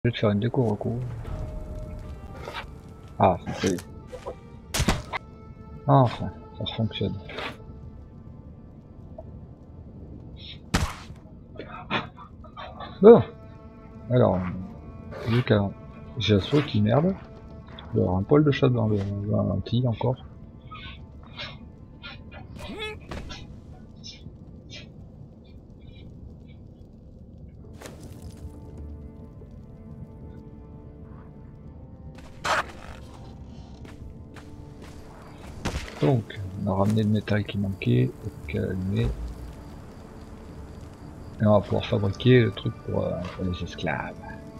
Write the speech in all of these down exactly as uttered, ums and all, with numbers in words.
Je vais te faire une déco recours. Ah, ça y est. Ah, enfin, ça fonctionne. Bon, alors, vu que j'ai un saut qui merde, il y aura un poil de chat dans le dans la lentille encore. Donc, on a ramené le métal qui manquait, donc allumer. Et on va pouvoir fabriquer le truc pour, euh, pour les esclaves.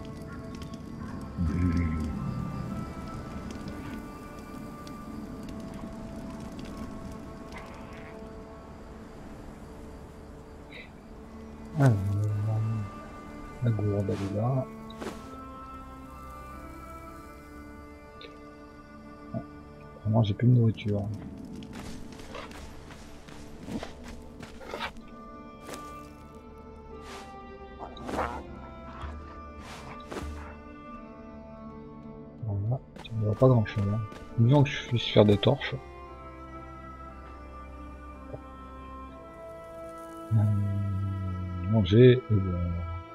Alors, la gourde elle est là. Ah, vraiment j'ai plus de nourriture. Voilà, ça ne va pas grand chose. Hein. Disons que je puisse faire des torches. Hum, manger et boire.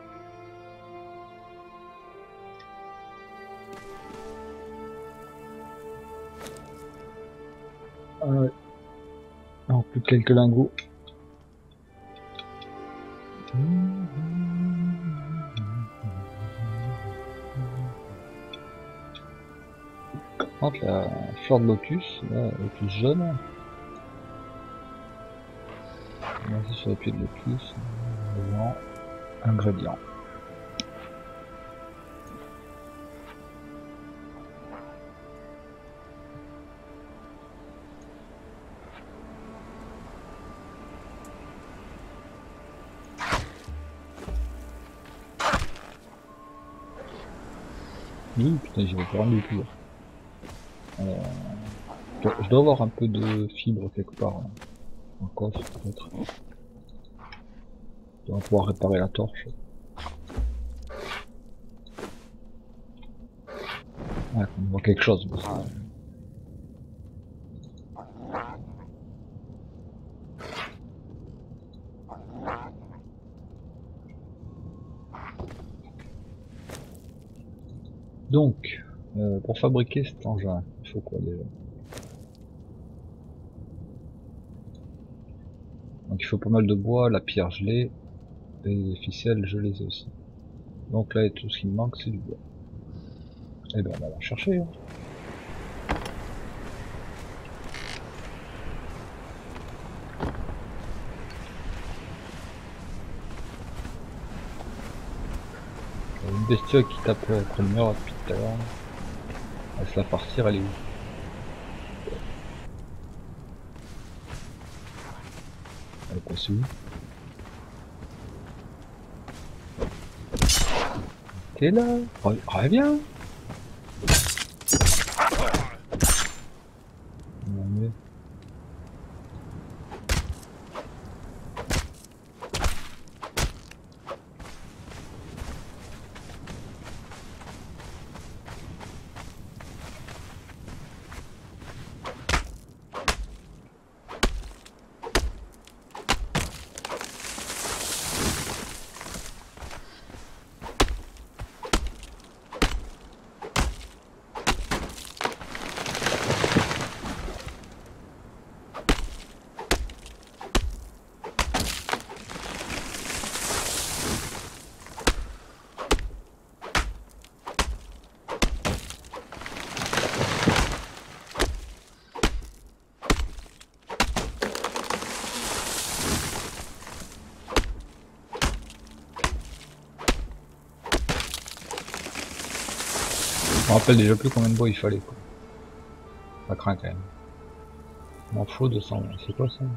Ah ouais. Alors, plus que quelques lingots. Par contre, la fleur de lotus, là, lotus jaune. Vas-y sur les pieds de lotus. Ingrédient. Ingrédient. Oui, putain, j'y vais pas du tout. Euh, je dois avoir un peu de fibre quelque part. Hein. En coffre, peut-être. Je dois pouvoir réparer la torche. Ouais, on voit quelque chose. Parce que... Donc, euh, pour fabriquer cet engin, il faut quoi déjà? Donc il faut pas mal de bois, la pierre je l'ai, et les ficelles je les ai aussi. Donc là tout ce qui me manque c'est du bois. Et ben on va la chercher. Hein. Une bestiole qui tape contre le mur depuis tout à l'heure. Elle se la partir, elle est où? Elle est coincée où? T'es là? Reviens! Non, je me rappelle déjà plus combien de bois il fallait quoi. Ça craint quand même. Il m'en faut deux cents, c'est quoi ça?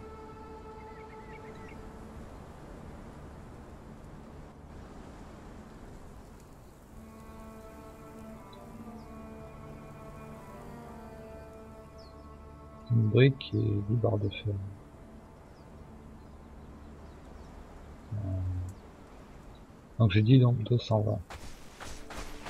Une brique et dix barres de fer. Donc j'ai dit donc deux cent vingt.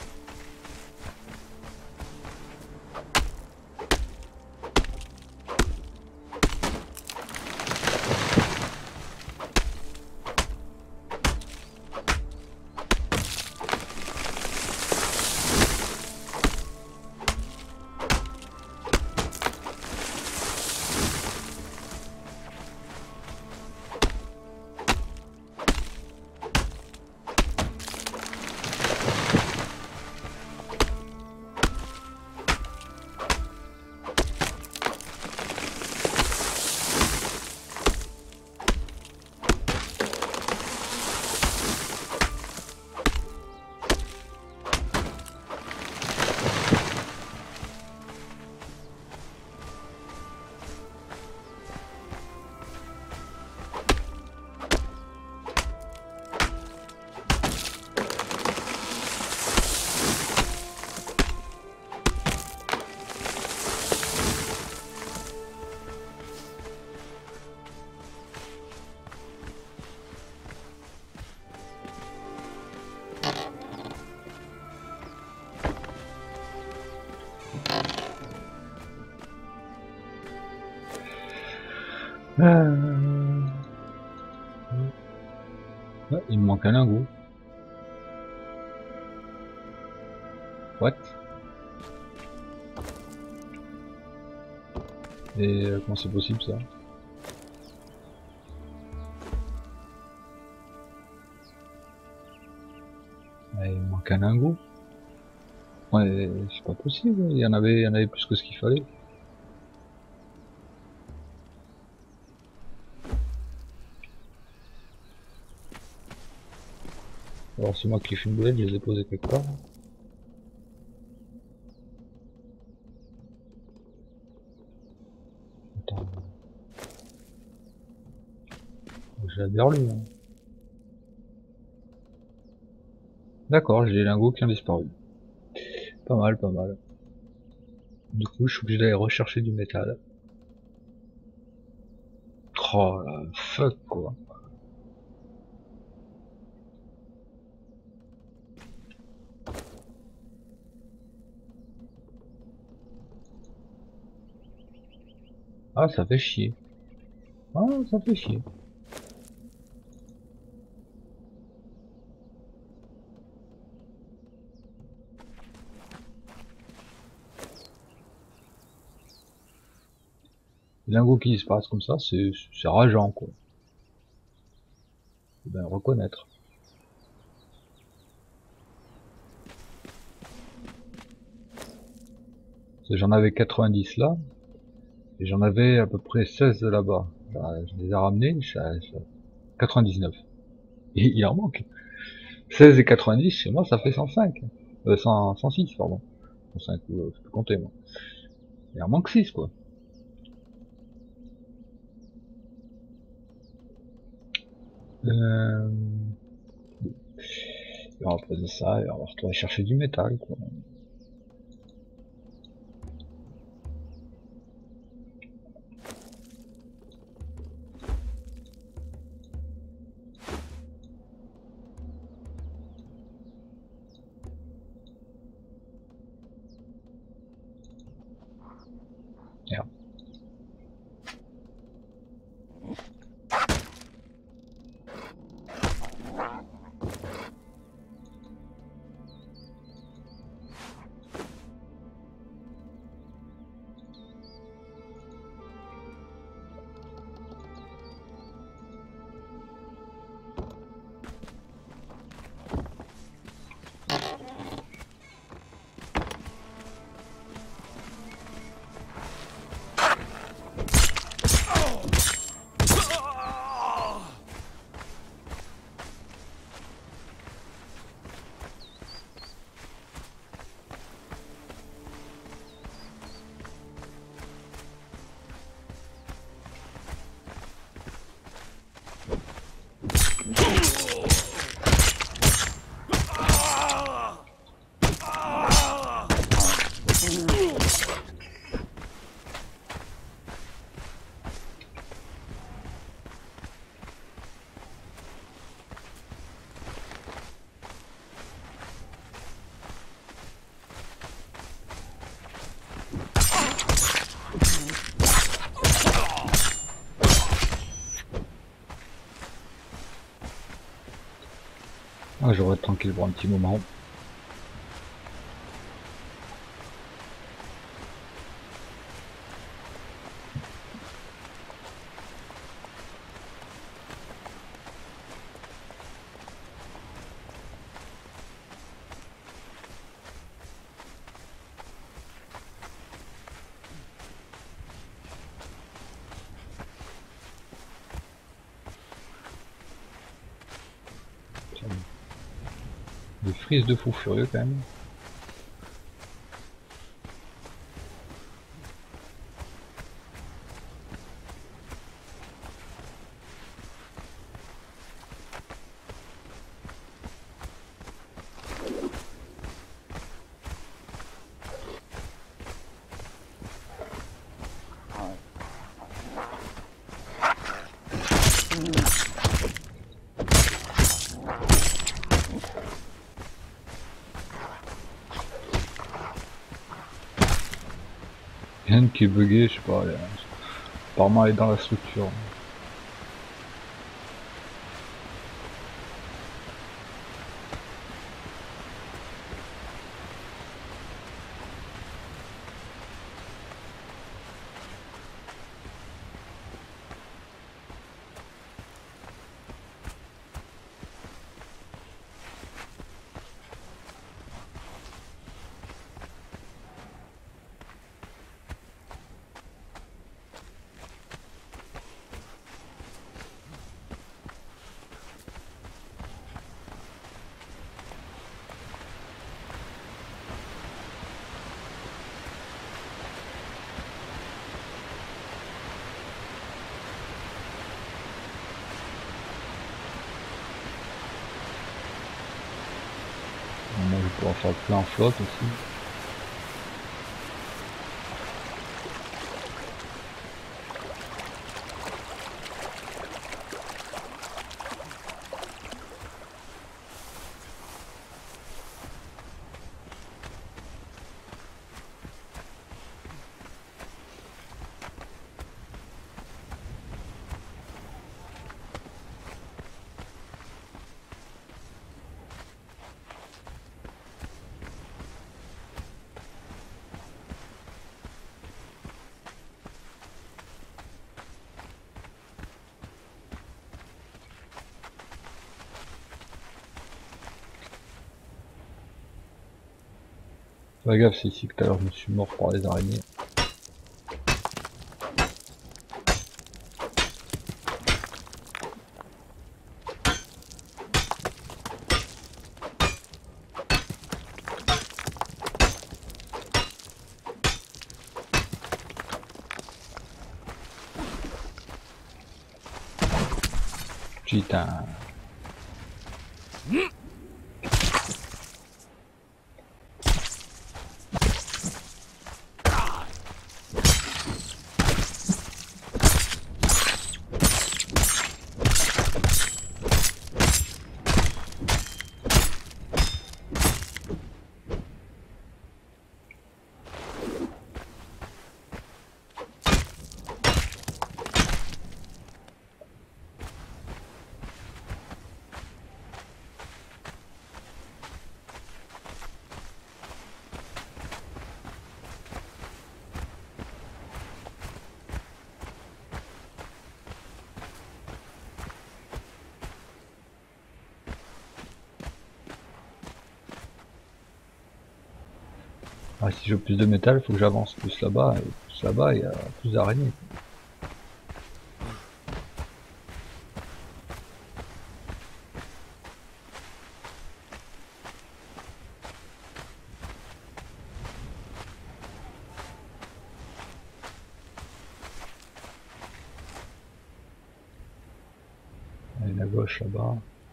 Euh... Ouais, il me manque un lingot. What? Et euh, comment c'est possible ça? Ouais, il me manque un lingot. Ouais, c'est pas possible. Il y en avait, il y en avait plus que ce qu'il fallait. Alors c'est moi qui fais une boulette, je les ai posés quelque part. Attends. J'ai adhère lui. Hein. D'accord, j'ai les lingots qui ont disparu. Pas mal, pas mal. Du coup, je suis obligé d'aller rechercher du métal. Oh la fuck quoi. Ah, ça fait chier. Ah, ça fait chier. Les lingots qui disparaissent comme ça, c'est c'est rageant quoi. Faut bien le reconnaître. J'en avais quatre-vingt-dix là, et j'en avais à peu près seize là-bas. Je les ai ramenés, je suis à quatre-vingt-dix-neuf. Et il en manque. seize et quatre-vingt-dix, chez moi, ça fait cent cinq. Euh, cent, cent six, pardon. cent cinq, euh, je peux compter, moi. Il en manque six, quoi. Euh... Et on va poser ça, et on va retourner chercher du métal, quoi. Merde. Ah, j'aurais être tranquille pour un petit moment. Des frises de fou furieux, quand même. Rien qui est bugué, je sais pas. Là. apparemment elle est dans la structure. Moi je vais pouvoir faire le plein en flotte aussi. Fais gaffe, c'est ici que tout à l'heure je me suis mort par les araignées. Putain. Ah, si je veux plus de métal, il faut que j'avance plus là-bas, et plus là-bas, il y a plus d'araignées. Il y en a à gauche là-bas.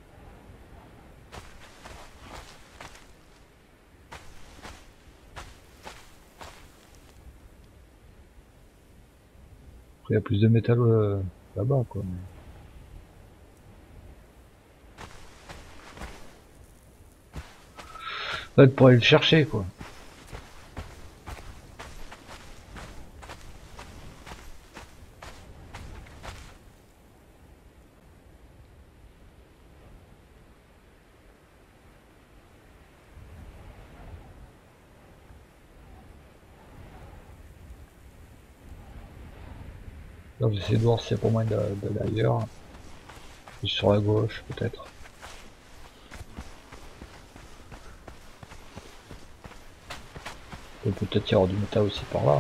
Après, il y a plus de métal euh, là-bas, quoi. Ouais, pour aller le chercher, quoi. Donc j'essaie de voir s'il y a pas moyen d'aller ailleurs. Sur la gauche, peut-être. Il peut peut-être y avoir du métal aussi par là.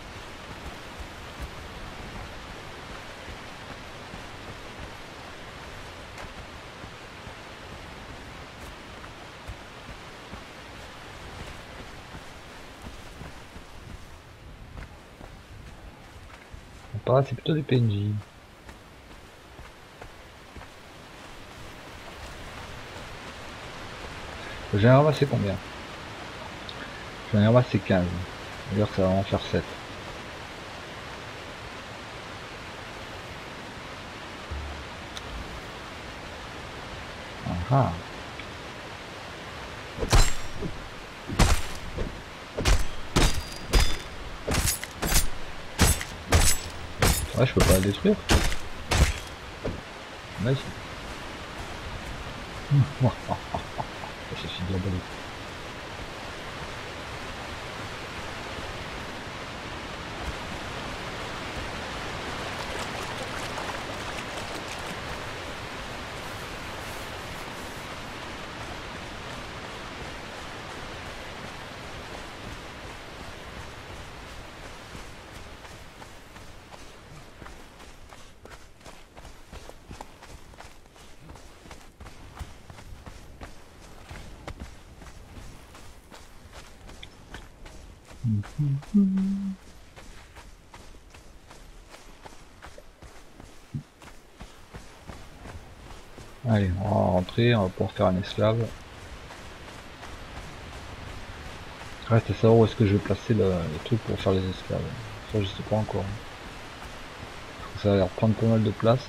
Par là, c'est plutôt des P N J. J'en ai ramassé combien? J'en ai ramassé quinze. D'ailleurs, ça va en faire sept. Ah. Ouais, je peux pas la détruire. Nice. Je suis diabolique. Allez, on va rentrer, on va pouvoir faire un esclave. Reste à savoir où est-ce que je vais placer le, le truc pour faire les esclaves. Ça je sais pas encore. Ça va leur prendre pas mal de place.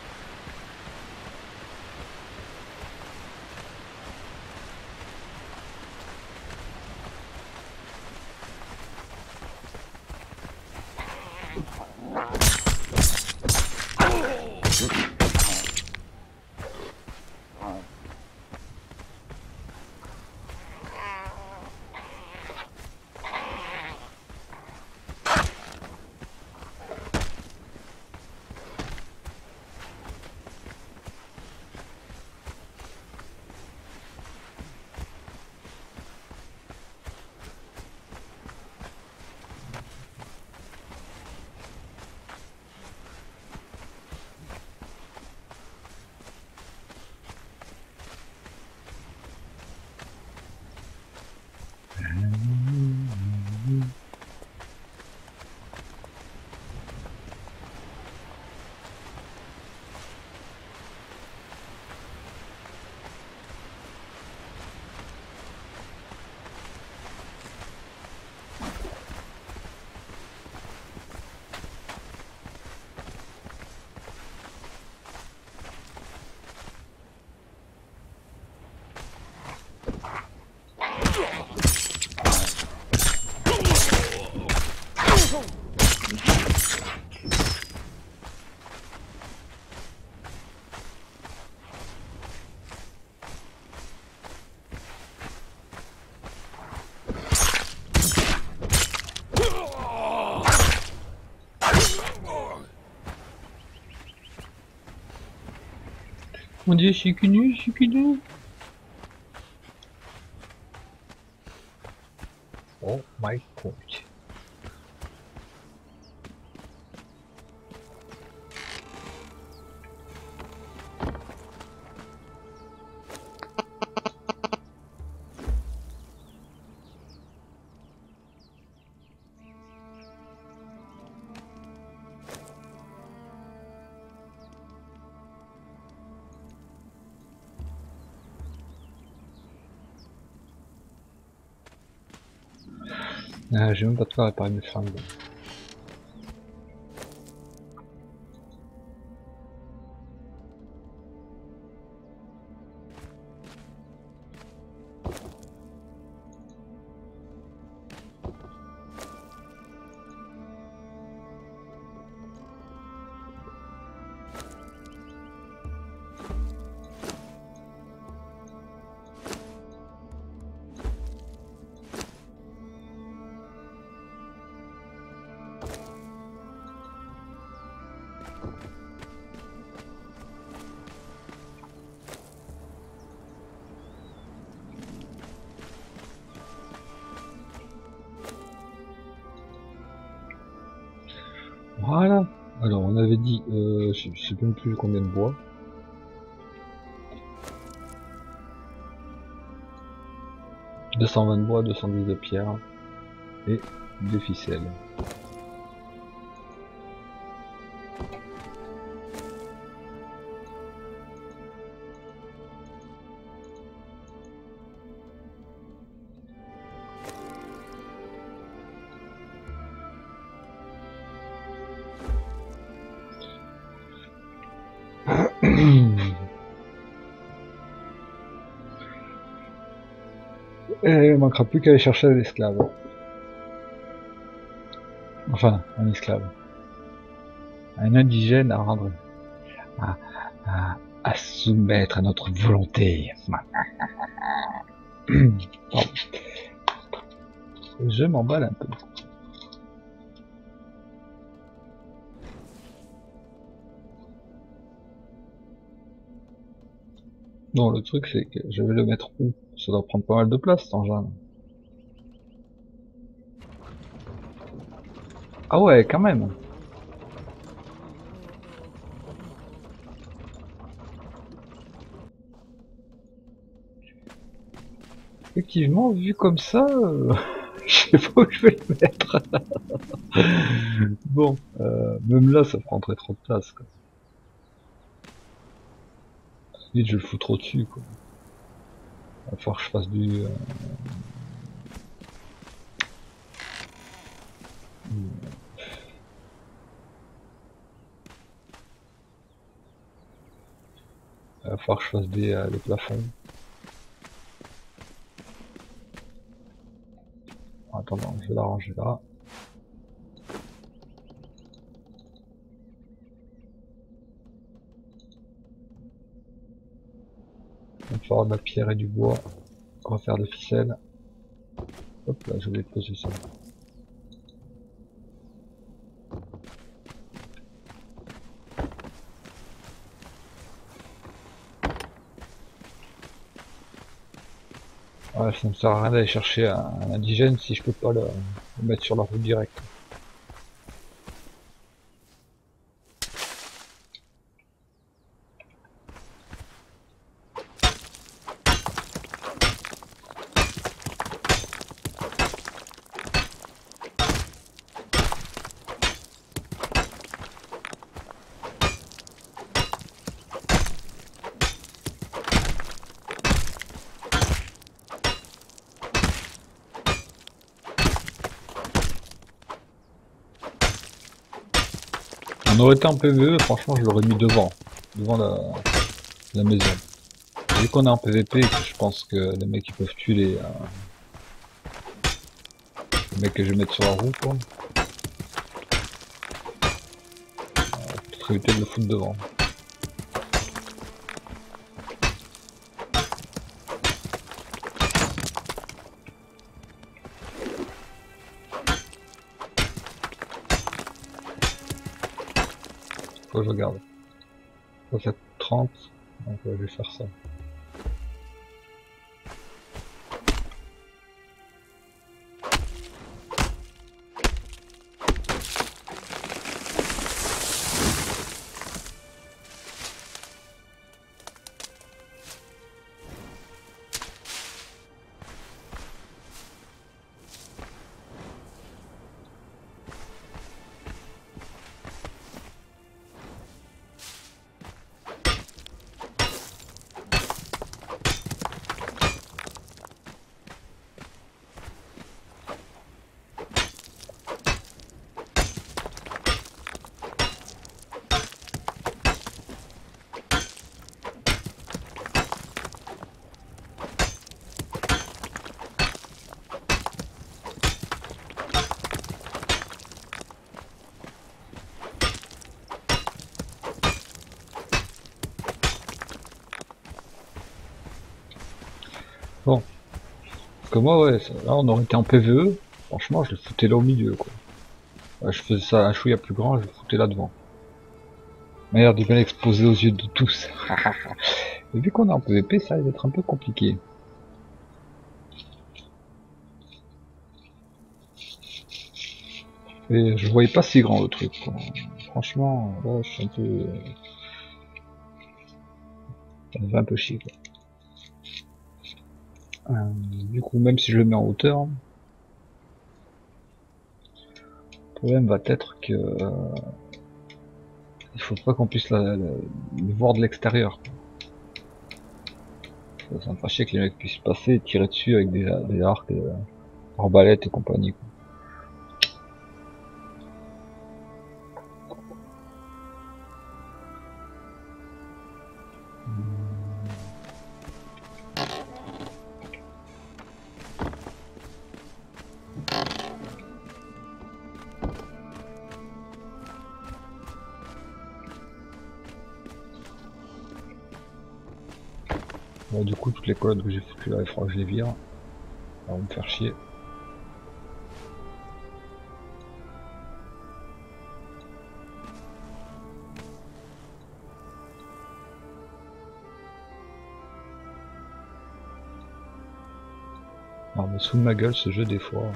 Mon dieu, je suis qu'une nu, je suis qu'une nu. Oh my god. Ah, j'ai même pas de quoi réparer mes fringues. Voilà. Alors on avait dit, euh, je, je sais même plus combien de bois. deux cent vingt de bois, deux cent dix de pierre et des ficelles. Et il manquera plus qu'à aller chercher l'esclave. Enfin, un esclave. Un indigène à rendre... à, à, à soumettre à notre volonté. Pardon. Je m'emballe un peu. Bon, le truc c'est que je vais le mettre où? Ça doit prendre pas mal de place cet engin. Ah ouais, quand même. Effectivement, vu comme ça, euh, je sais pas où je vais le mettre. Bon, euh, même là, ça prendrait trop de place, quoi. Vite, je le fous trop dessus, quoi. Il va falloir que je fasse du... Euh... Il va falloir que je fasse des, euh, des plafonds. Attends, je vais l'arranger là. Il va falloir de la pierre et du bois. Refaire des ficelles. Hop là, je vais poser ça. Ouais, ça ne sert à rien d'aller chercher un, un indigène si je peux pas le, le mettre sur la route directe. On aurait été en P V E, franchement je l'aurais mis devant, devant la, la maison. Vu qu'on est en P V P, je pense que les mecs ils peuvent tuer les, euh, les mecs que je vais mettre sur la roue, quoi. Peut-être éviter de le foutre devant. Faut que je regarde. Ça fait trente, donc ouais, je vais faire ça. Bon. Parce que moi, ouais, ça, là on aurait été en P V E, franchement je le foutais là au milieu, quoi. Ouais, je faisais ça un chouïa plus grand, je le foutais là devant. Merde, il bien exposé aux yeux de tous. Mais vu qu'on est en P V P, ça va être un peu compliqué. Et je voyais pas si grand le truc, quoi. Franchement, là je suis un peu... Ça me fait un peu chier, quoi. Euh, du coup, même si je le mets en hauteur, le problème va être que... Euh, il faut pas qu'on puisse la, la, le voir de l'extérieur. Ça me fait chier que les mecs puissent passer et tirer dessus avec des, des arcs, des arbalètes et compagnie, quoi. Bon, du coup, toutes les colonnes que j'ai foutues là, il faudra que je les vire. Ça va me faire chier. Non mais sous ma gueule ce jeu des fois.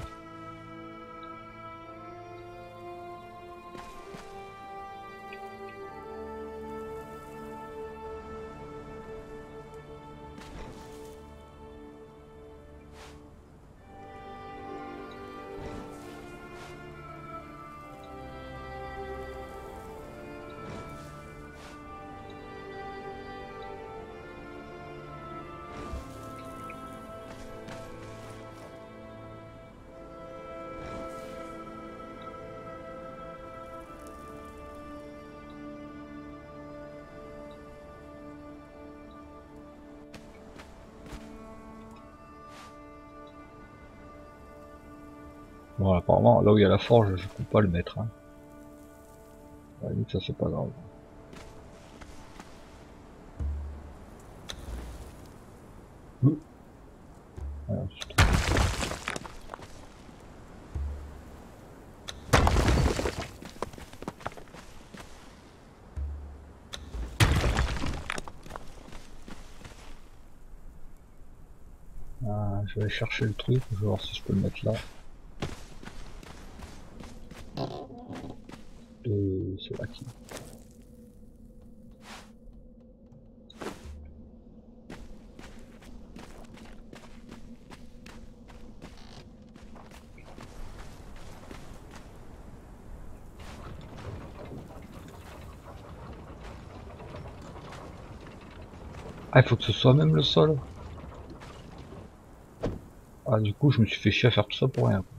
Bon, apparemment, là où il y a la forge, je peux pas le mettre. Hein. À la limite, ça c'est pas grave. Ouh. Voilà, ah, je vais aller chercher le truc, je vais voir si je peux le mettre là. Euh, c'est là qui. Ah, il faut que ce soit même le sol. Ah, du coup, je me suis fait chier à faire tout ça pour rien.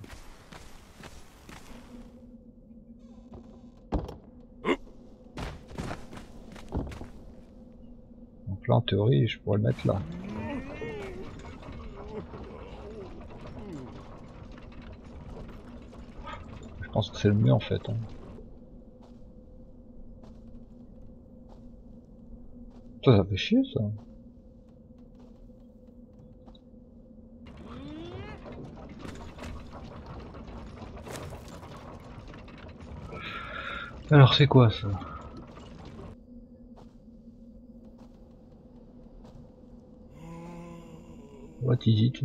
Donc là, en théorie, je pourrais le mettre là. Je pense que c'est le mieux en fait. Hein. Ça, ça fait chier ça. Alors c'est quoi ça? What is it?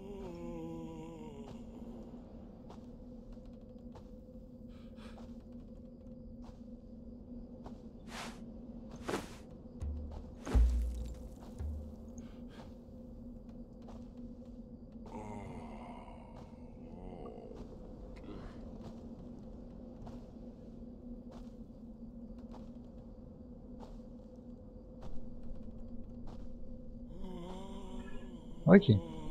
Ok.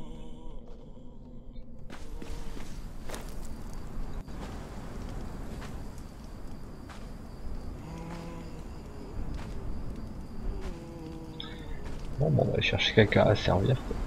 Bon, bon, on va aller chercher quelqu'un à servir. Quoi.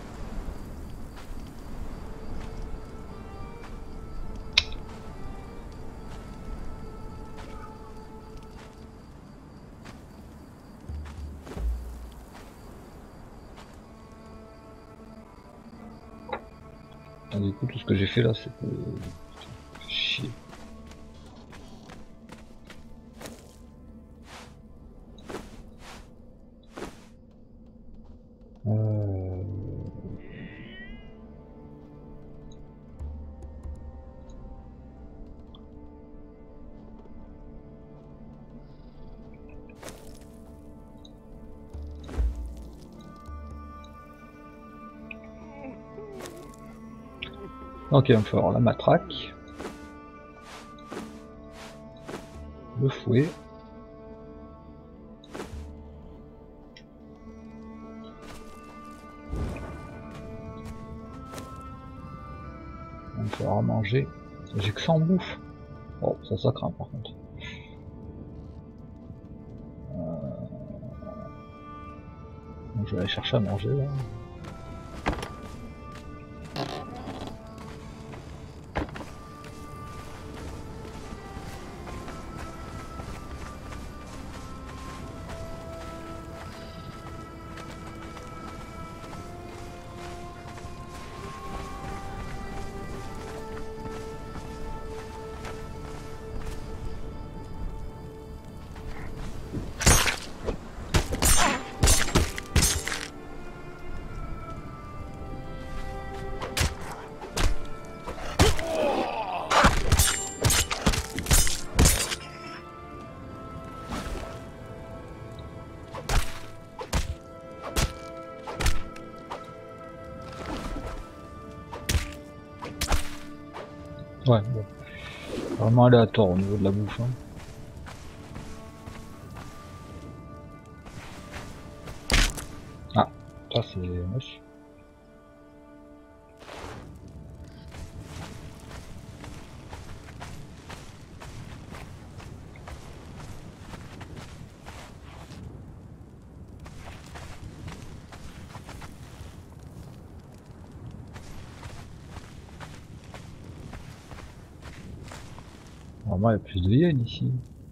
Ah, du coup, tout ce que j'ai fait là, c'est pour... chier. Euh... Ok, on va faire la matraque, le fouet, on va faire à manger. J'ai que ça en bouffe. Oh, ça, ça craint par contre. Euh... Donc, je vais aller chercher à manger là. Ouais, bon. Vraiment aléatoire au niveau de la bouffe. Hein. Ah, ça c'est moche. Normalement, il y a plus de hyènes ici.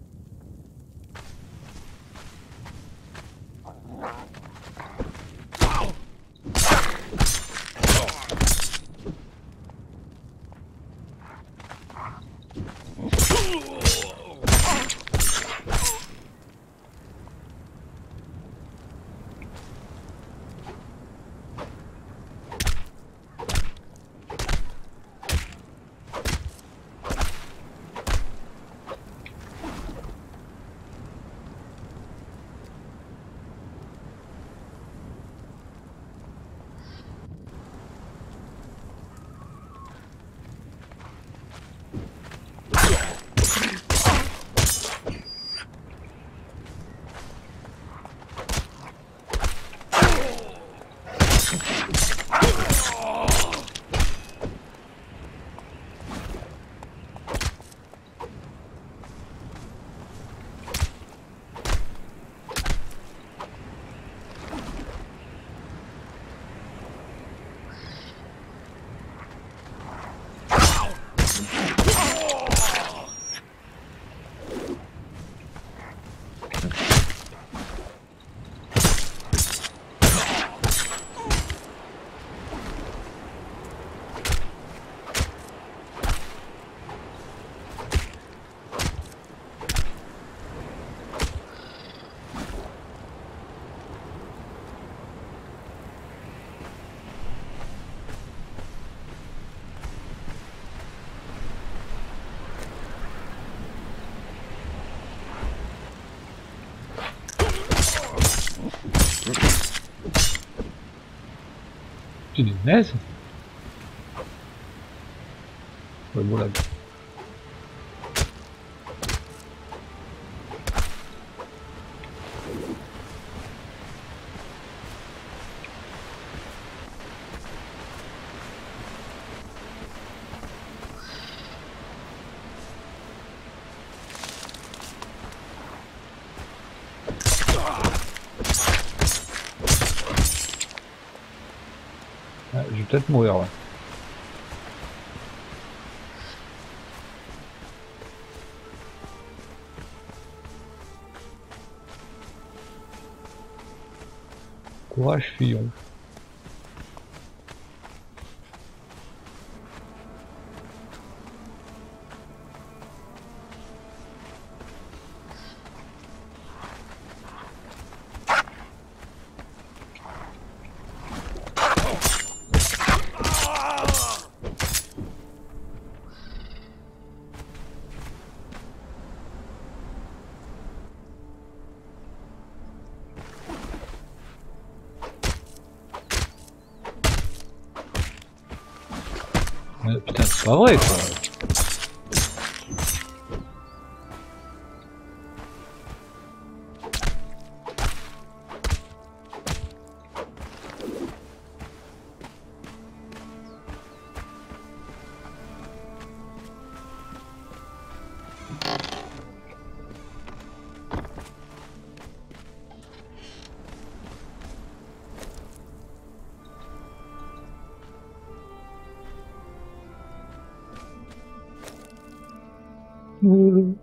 Punaise. Ouais, bon là. Ouais, je vais peut-être mourir, ouais. Courage, fuyons. Ouais, putain, c'est pas vrai, quoi. Mmh.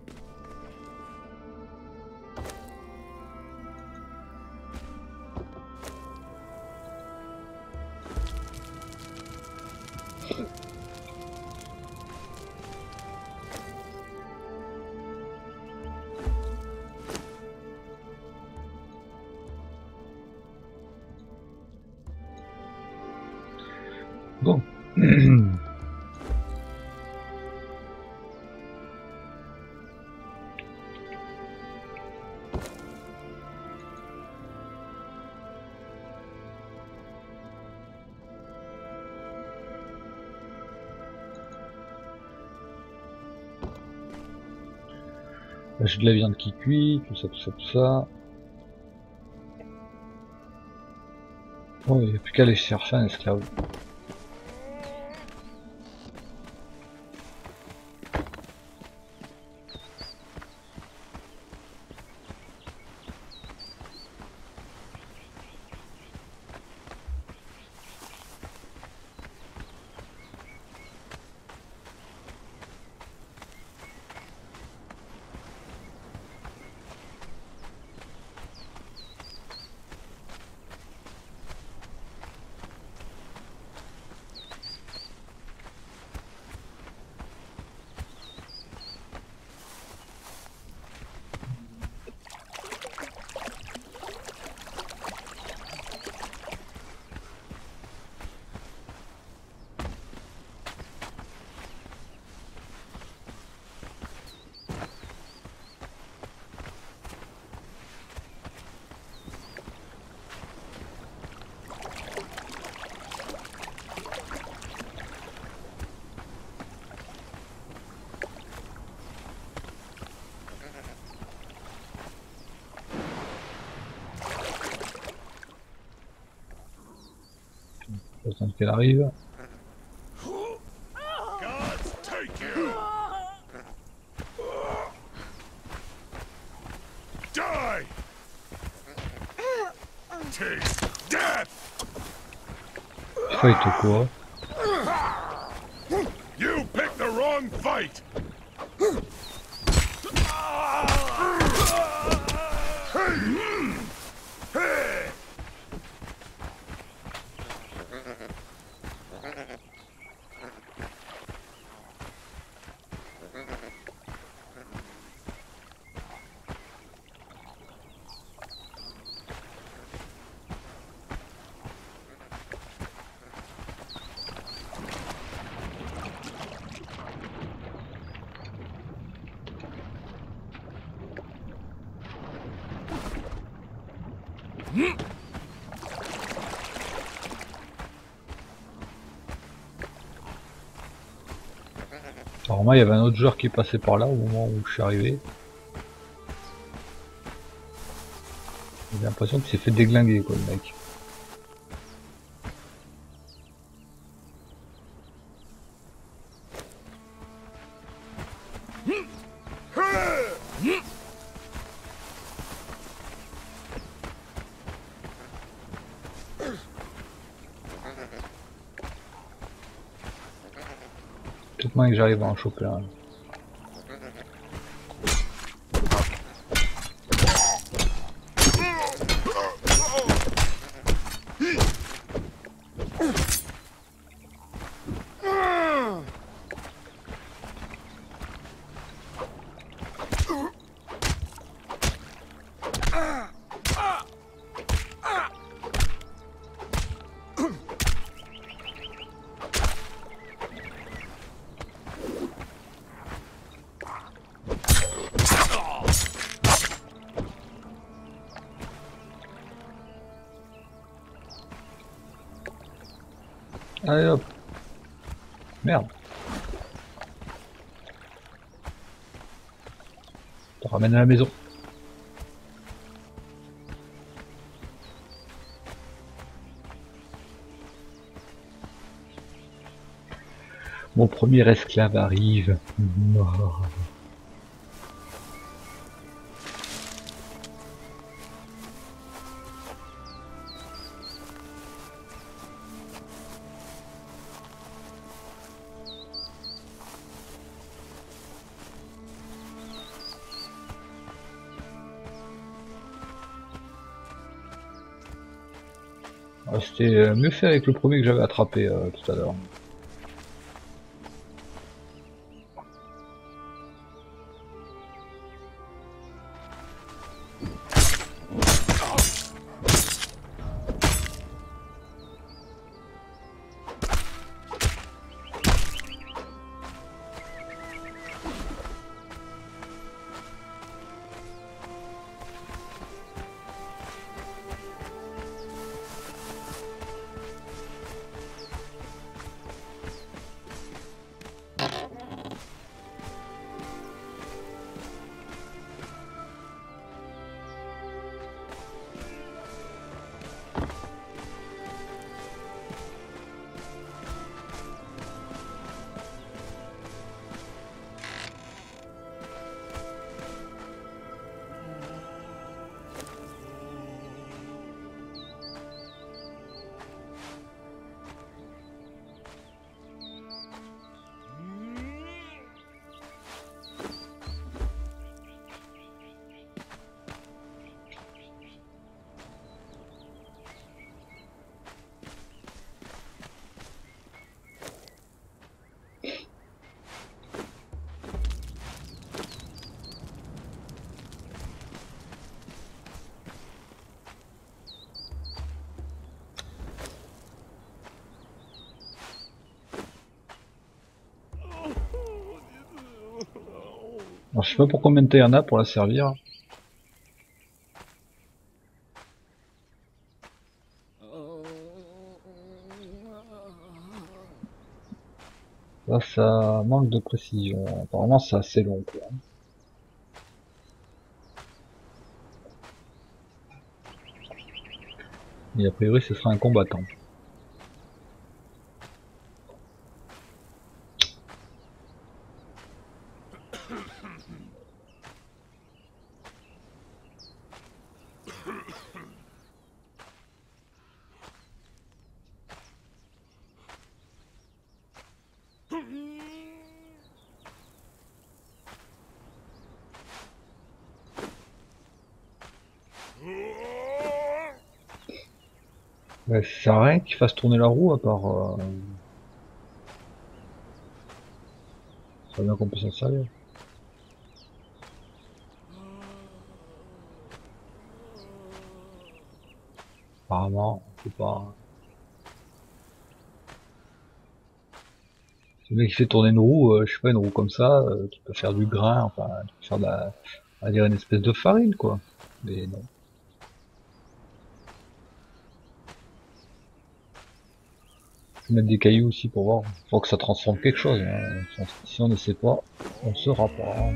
Bon. Là, j'ai de la viande qui cuit, tout ça, tout ça, tout ça. Oh, il n'y a plus qu'à aller chercher un esclave. J'attends qu'elle arrive. Fight ou quoi? You picked the wrong fight. Alors moi il y avait un autre joueur qui passait par là au moment où je suis arrivé. J'ai l'impression qu'il s'est fait déglinguer quoi le mec. Peut-être moins que j'arrive à en choper un. Allez hop. Merde. Je te ramène à la maison. Mon premier esclave arrive. Oh. Ah, c'était mieux fait avec le premier que j'avais attrapé euh, tout à l'heure. Alors, je sais pas pour combien de temps il y en a pour la servir. Là, ça manque de précision. Apparemment, c'est assez long, quoi. Et a priori, ce sera un combattant. Ouais, ça sert à rien qu'il fasse tourner la roue à part... Euh... Ça veut bien qu'on peut s'en servir. Apparemment, c'est pas... Le mec qui fait tourner une roue, euh, je sais pas, une roue comme ça, euh, qui peut faire du grain, enfin, qui peut faire de la... On va dire une espèce de farine, quoi. Mais non. Je vais mettre des cailloux aussi pour voir. Faut que ça transforme quelque chose. Hein. Si on ne sait pas, on saura pas.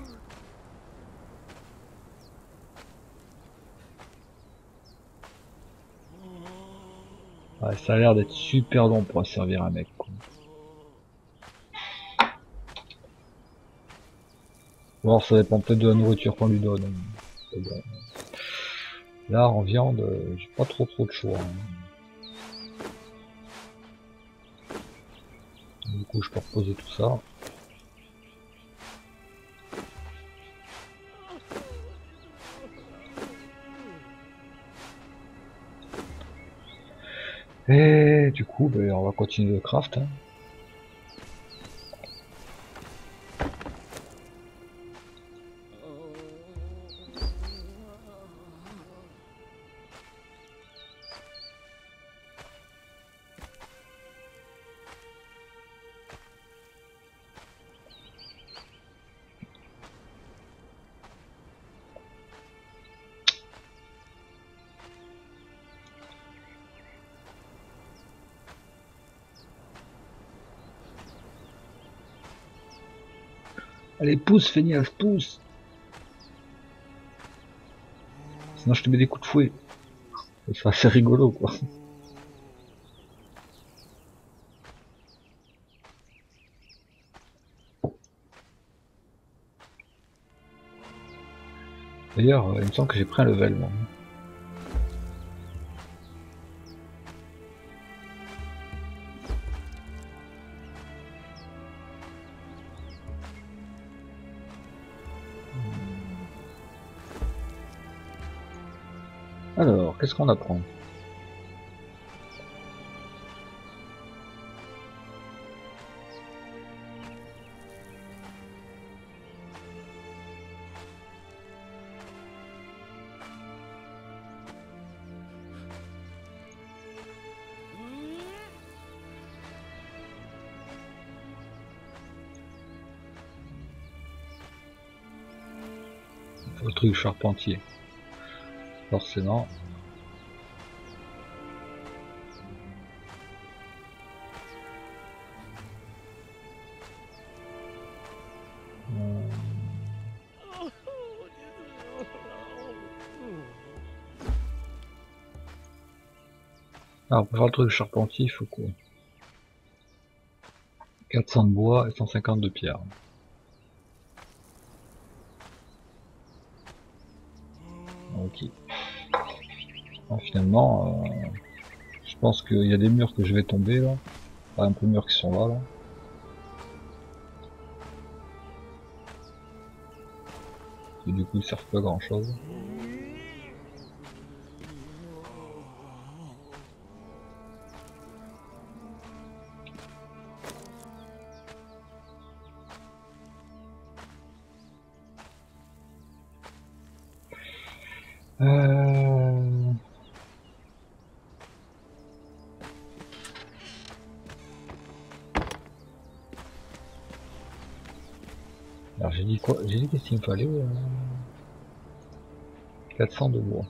Ouais, ça a l'air d'être super long pour servir un mec, quoi. Bon, ça dépend peut-être de la nourriture qu'on lui donne. Hein. Bon. Là, en viande, euh, j'ai pas trop trop de choix. Hein. Du coup, je peux reposer tout ça. Et du coup, ben, on va continuer le craft. Hein. Allez, pousse, feignasse, pousse. Sinon, je te mets des coups de fouet. C'est assez rigolo, quoi. D'ailleurs, euh, il me semble que j'ai pris un level, moi. Alors, qu'est-ce qu'on apprend? Le truc charpentier. Forcément. Alors, pour faire le truc charpentier, il faut quoi? quatre cents de bois et cent cinquante de pierre. Ok. Alors, finalement, euh, je pense qu'il y a des murs que je vais tomber là. Pas un peu murs qui sont là, là. Et du coup, ils servent pas à grand chose. Euh... Alors j'ai dit quoi? J'ai dit qu'est-ce qu'il me fallait euh... quatre cents de bois.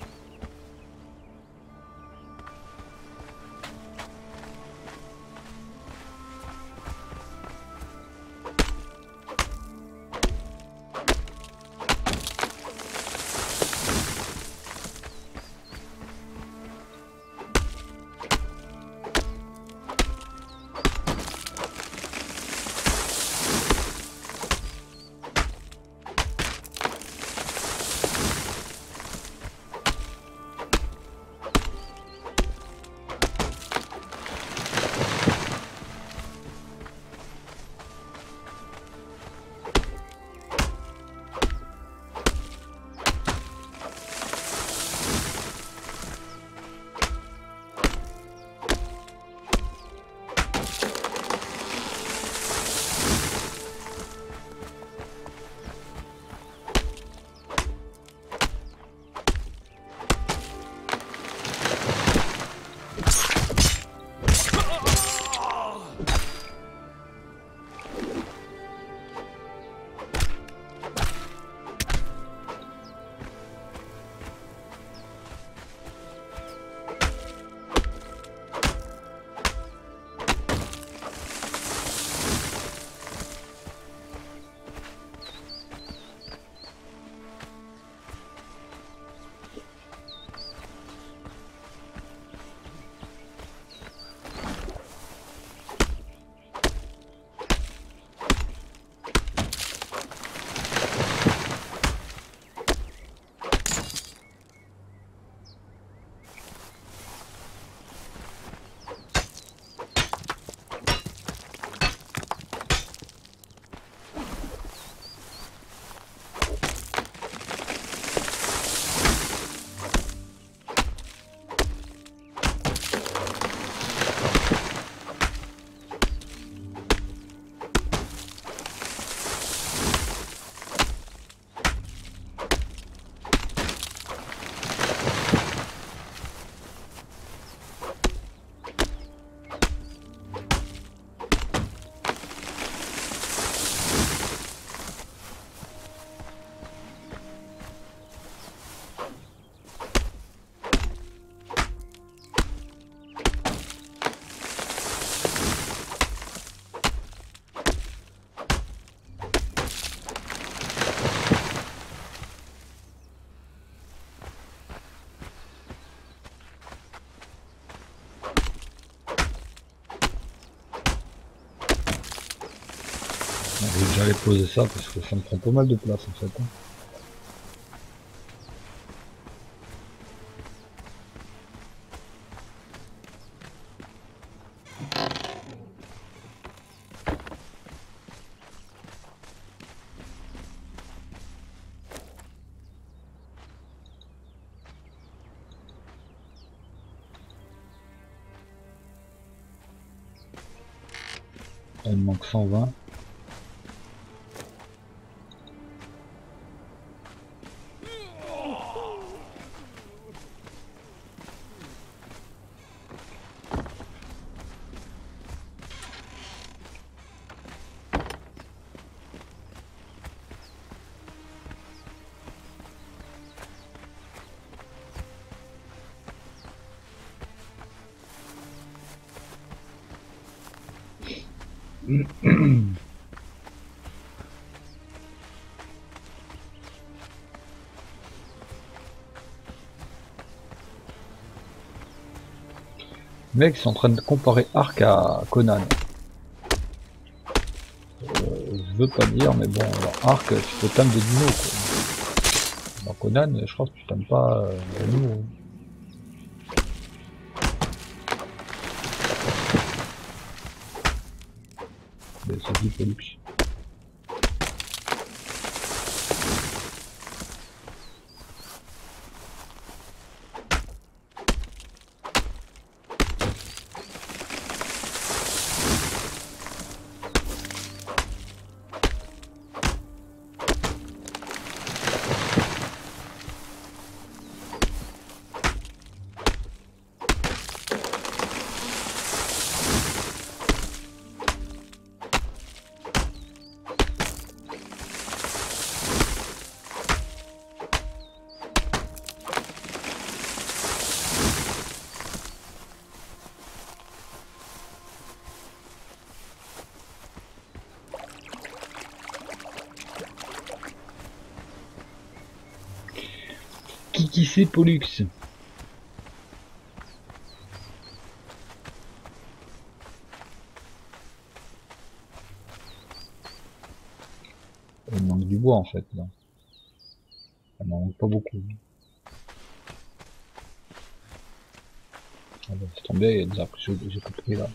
J'allais poser ça parce que ça me prend pas mal de place en fait. Hein. Il me manque cent vingt. Les mecs sont en train de comparer Ark à Conan. Euh, je veux pas dire, mais bon, dans Ark, tu peux tamer des dinos quoi. Dans Conan, je pense que tu tames pas euh, les animaux. Mais c'est du Pollux. dis qui c'est, Pollux? Il manque du bois en fait là. Ça m'en manque pas beaucoup. Ah bah, c'est tombé, il y a des arbres que j'ai j'ai compris là.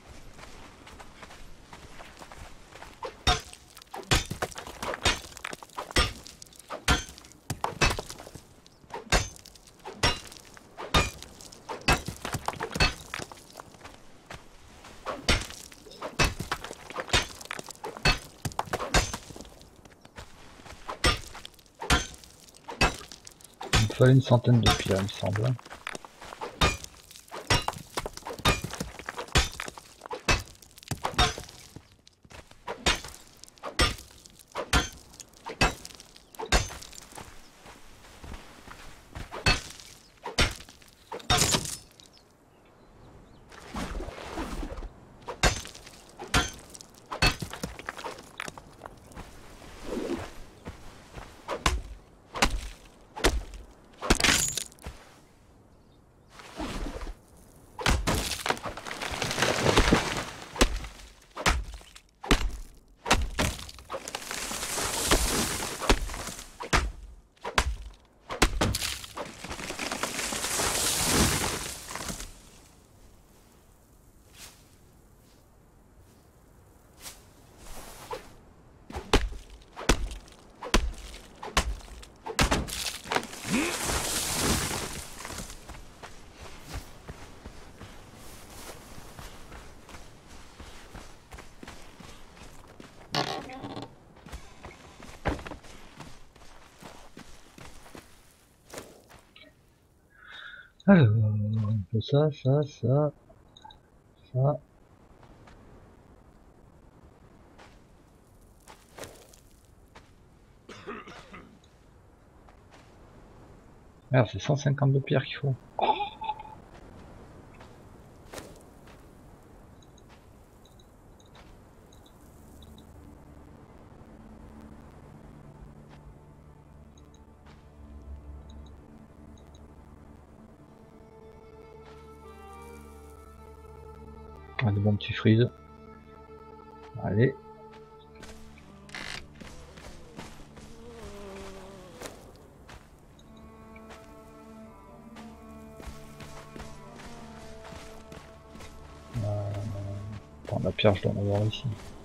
Il me fallait une centaine de pierres, il me semble. Alors, un peu ça, ça, ça, ça. Merde, c'est cent cinquante-deux pierres qu'il faut. Ah, de bons petits frises. Allez. Euh... Bon, la pierre, je dois en avoir ici.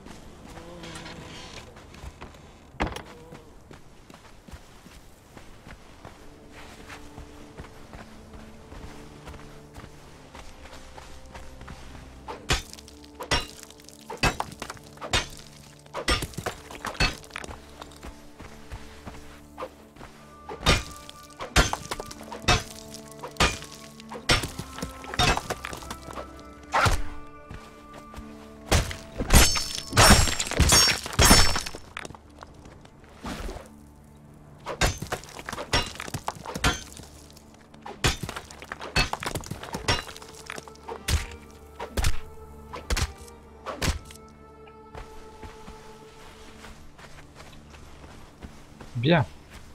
Bien.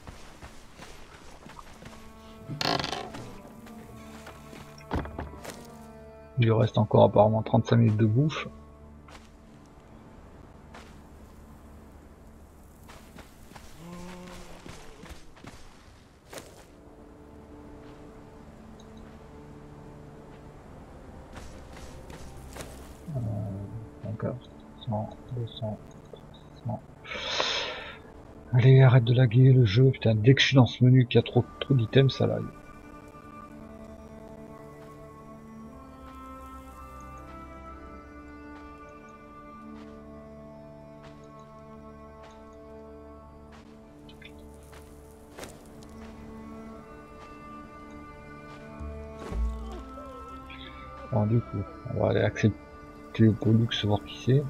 Il lui reste encore apparemment trente-cinq minutes de bouffe. Euh, encore cent, deux cents, cent. Allez, arrête de laguer le jeu, putain, dès que je suis dans ce menu qu'il y a trop, trop d'items, ça lag. Bon, du coup, on va aller accepter Pollux, voir qui c'est.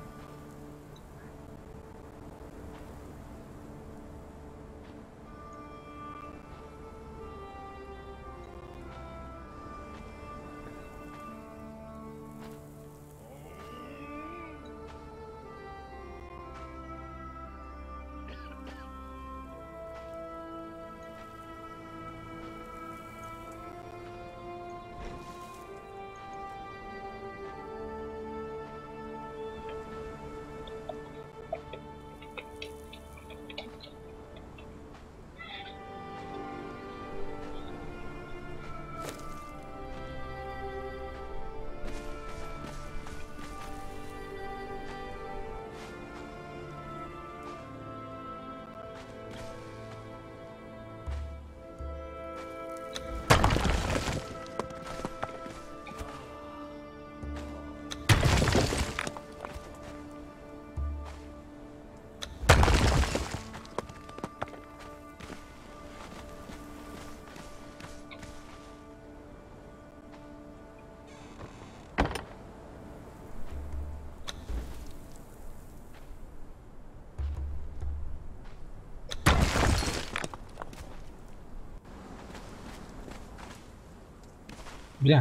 Bien.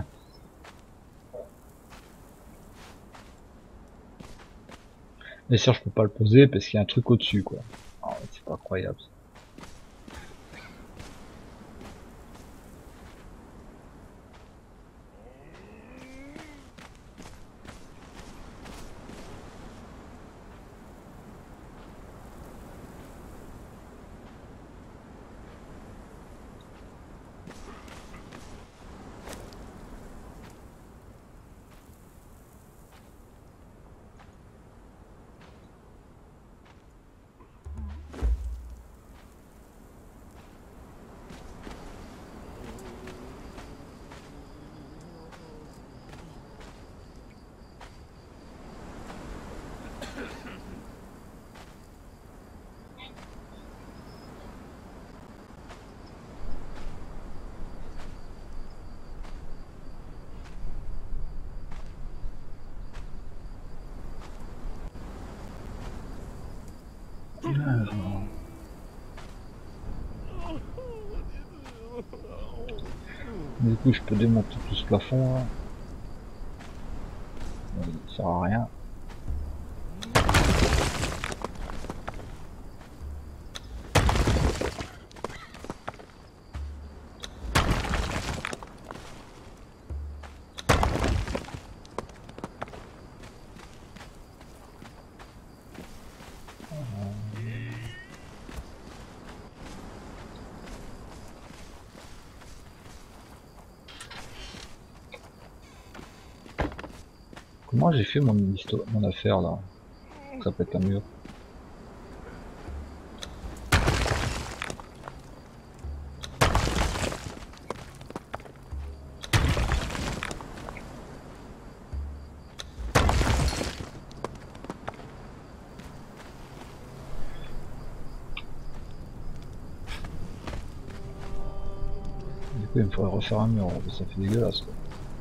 Bien sûr, je peux pas le poser parce qu'il y a un truc au-dessus, quoi. Oh, c'est pas croyable. Du coup, je peux démonter tout ce plafond là. Ça sert à rien. Comment j'ai fait mon histoire, mon affaire là? Ça pète un mur. Du coup, il me faudrait refaire un mur, ça fait dégueulasse quoi.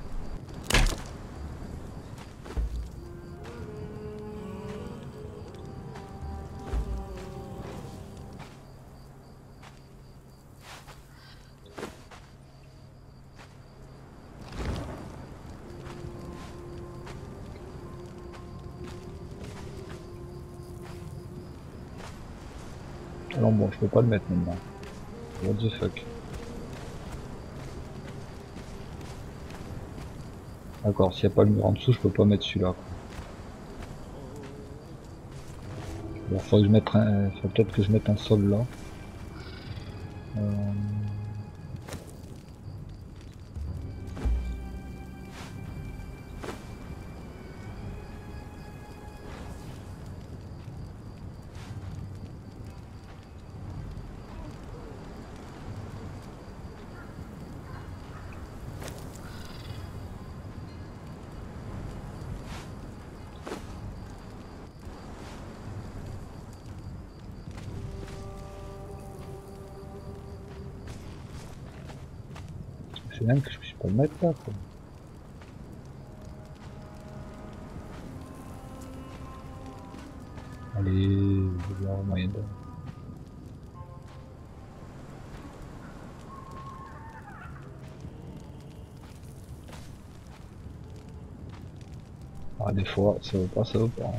Alors bon, je peux pas le mettre maintenant. What the fuck. D'accord, s'il n'y a pas le mur en dessous, je peux pas mettre celui-là. Bon, faut que je mette un... faut peut-être que je mette un sol là. Euh... C'est même que je puisse pas le mettre là quoi. Allez, je vais voir moyen de... Ah, des fois, ça veut pas, ça veut pas. Hein.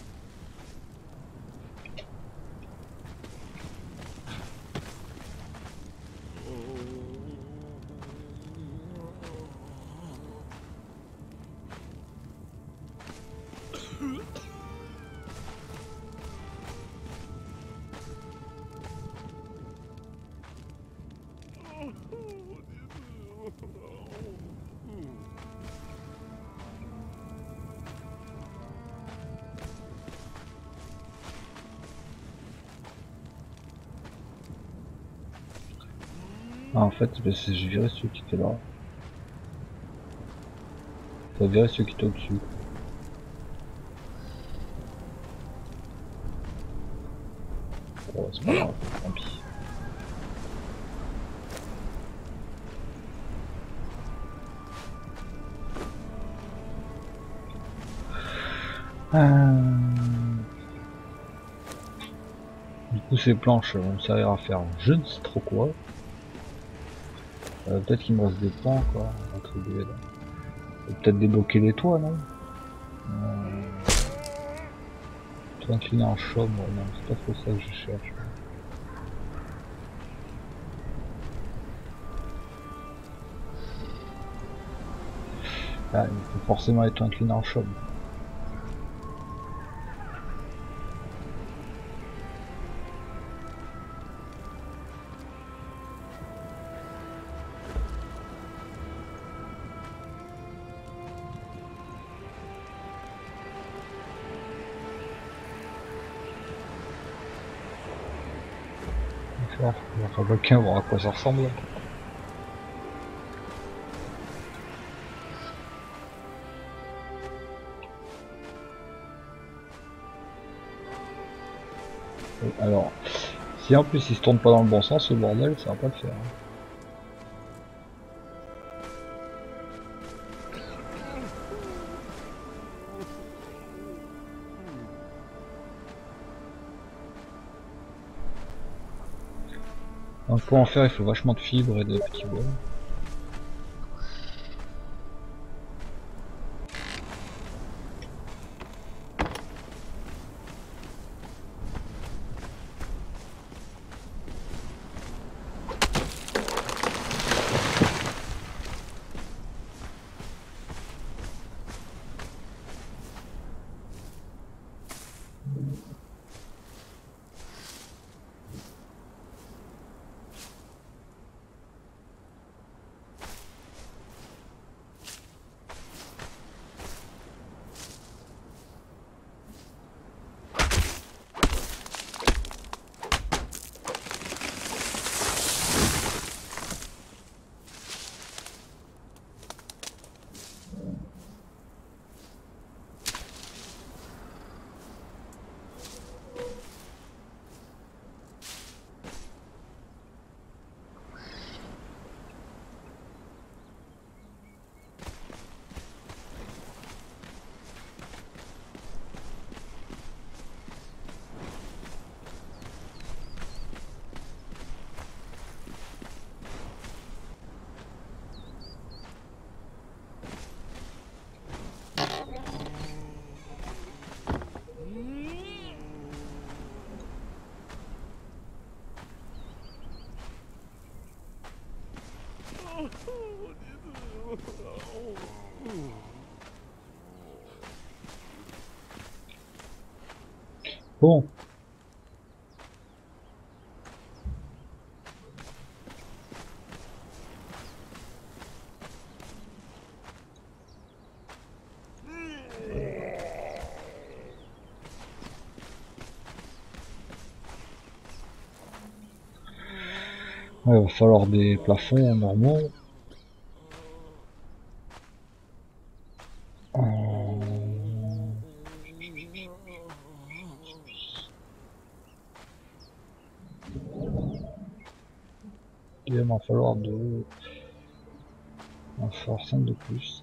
Ah, en fait, bah, j'ai viré celui qui était là. Faut virer celui qui était au-dessus. Oh, c'est pas grave, tant pis. Euh... Du coup, ces planches vont me servir à faire je ne sais trop quoi. Euh, peut-être qu'il me reste des points quoi, à attribuer là. Peut-être débloquer les toits, non? euh... Toit incliné en chaume, ouais, non, c'est pas trop ça que je cherche. Ah, il faut forcément être incliné en chaume. D'accord, on va fabriquer, voir à quoi ça ressemble. Alors, si en plus il se tourne pas dans le bon sens, ce bordel, ça va pas le faire. Donc pour en faire, il faut vachement de fibres et de petits bois. Bon. Ouais, il va falloir des plafonds normaux. Euh... Il va en falloir deux. Il va falloir cinq de plus.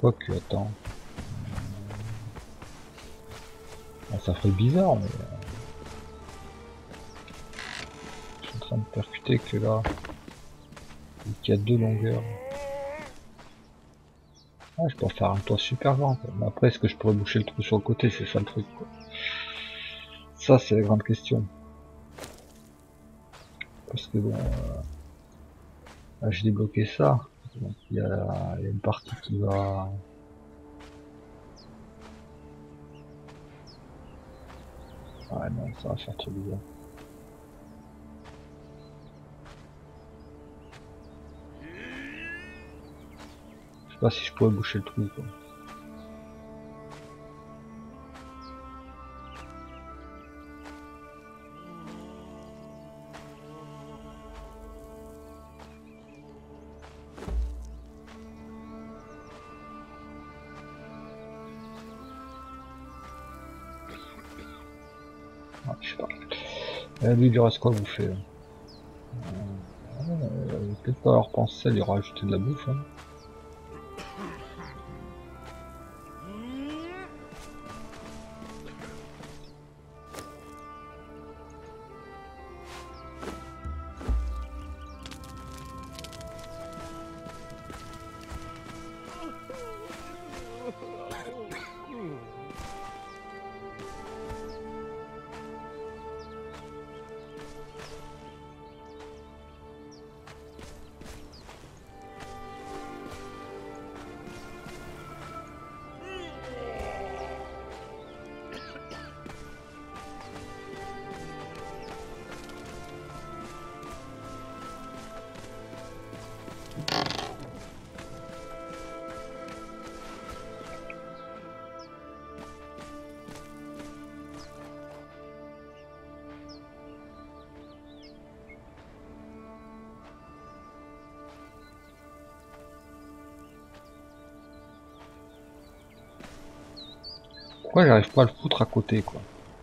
Quoique, attends. Ah, ça ferait bizarre, mais... euh, je suis en train de percuter que là... qu'il y a deux longueurs. Ah, je peux faire un toit super grand, quoi. Mais après, est-ce que je pourrais boucher le trou sur le côté? C'est ça le truc, quoi. Ça, c'est la grande question. Parce que bon... Euh... Là, j'ai débloqué ça. Donc, il y a... il y a une partie qui va... Ah non, ça va faire trop bizarre. Je sais pas si je pourrais boucher le trou, quoi. Ah, je sais pas. Euh, lui, il lui reste quoi à bouffer là? euh, Peut-être pas leur penser à lui rajouter de la bouffe. Hein. Pourquoi j'arrive pas à le foutre à côté, quoi?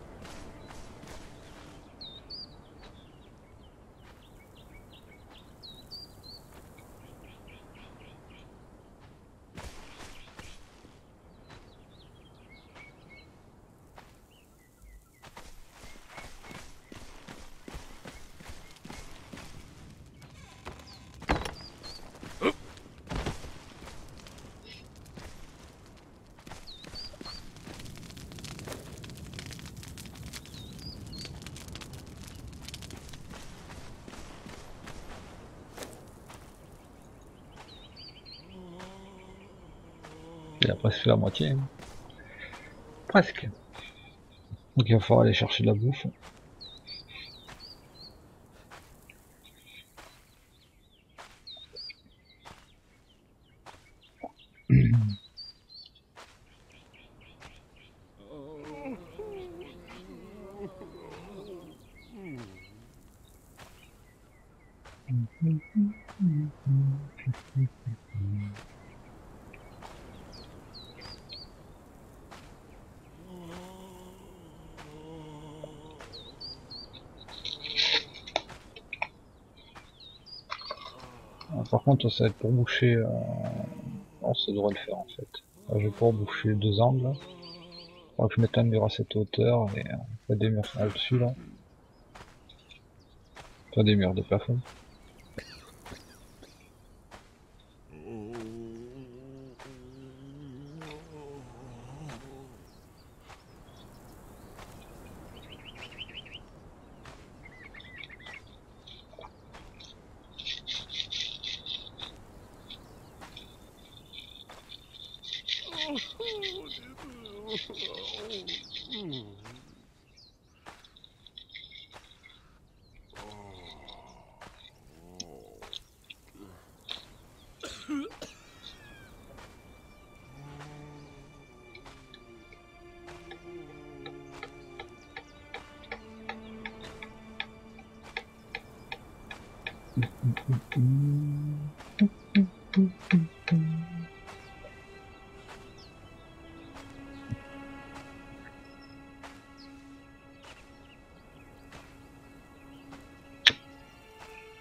Il a presque fait la moitié. Hein. Presque. Donc il va falloir aller chercher de la bouffe. Par contre, ça va être pour boucher... Euh... Non, ça devrait le faire en fait. Là, je vais pouvoir boucher deux angles. Il faudra que je mette un mur à cette hauteur et euh, pas des murs là-dessus là. Pas des murs de plafond.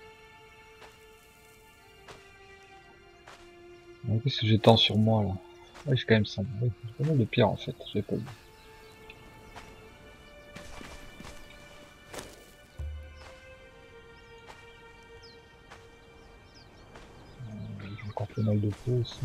Qu'est-ce que j'étends sur moi là? Ouais, j'ai quand même cent. Oui, j'ai pas mal de pierres en fait, j'ai pas vu. Euh, j'ai encore pas mal de peau aussi.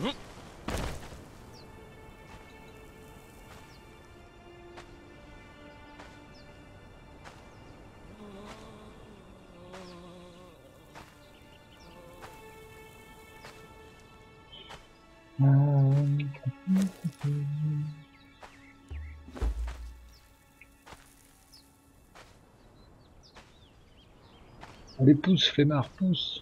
Allez, pousse, flemmard, pousse.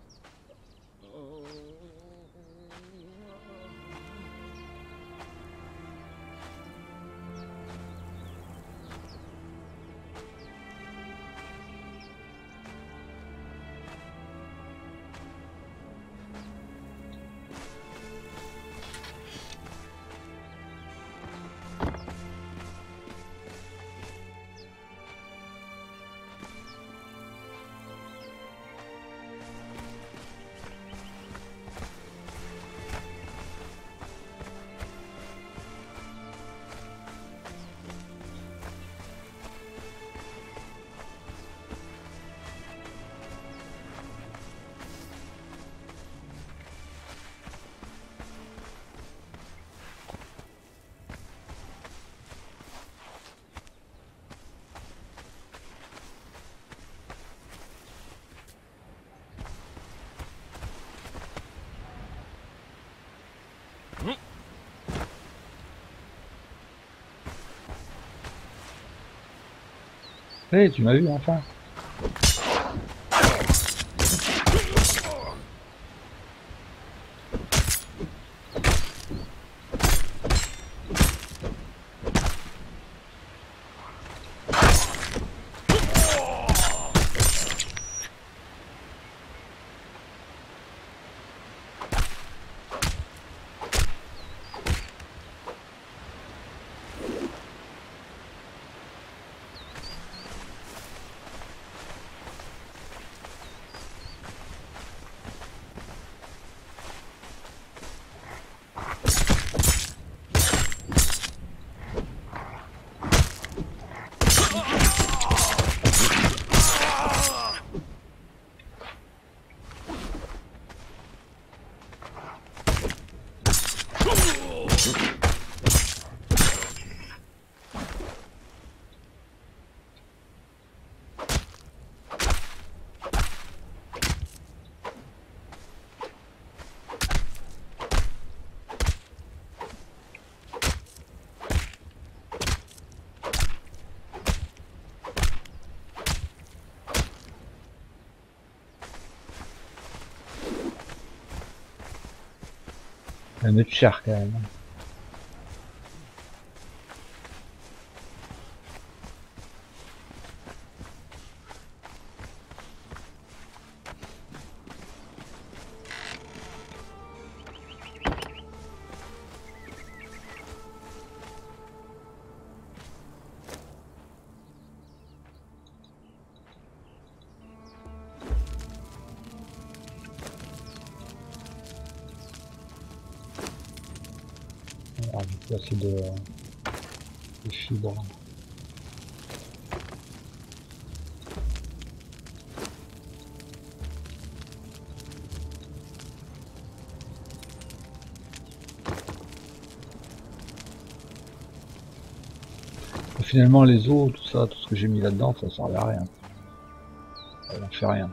Hé, hey, tu m'as vu enfin. Elle me tue cher quand même. Ah, j'ai plus assez de, de fibres. Et finalement, les os, tout ça, tout ce que j'ai mis là-dedans, ça servait à rien. Ça n'en fait rien.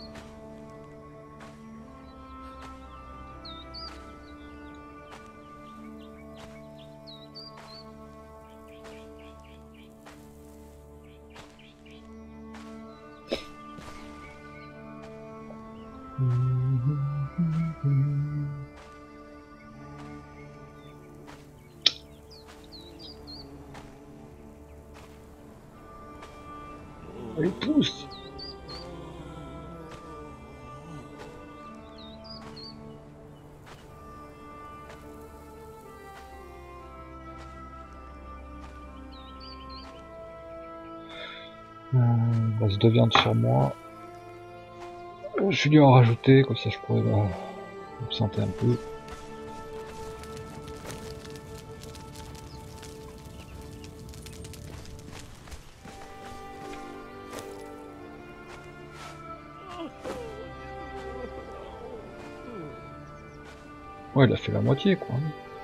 Allez, pousse! Euh, base de viande sur moi. Je vais lui en rajouter, comme ça je pourrais bah, me sentir un peu. Ouais, il a fait la moitié, quoi.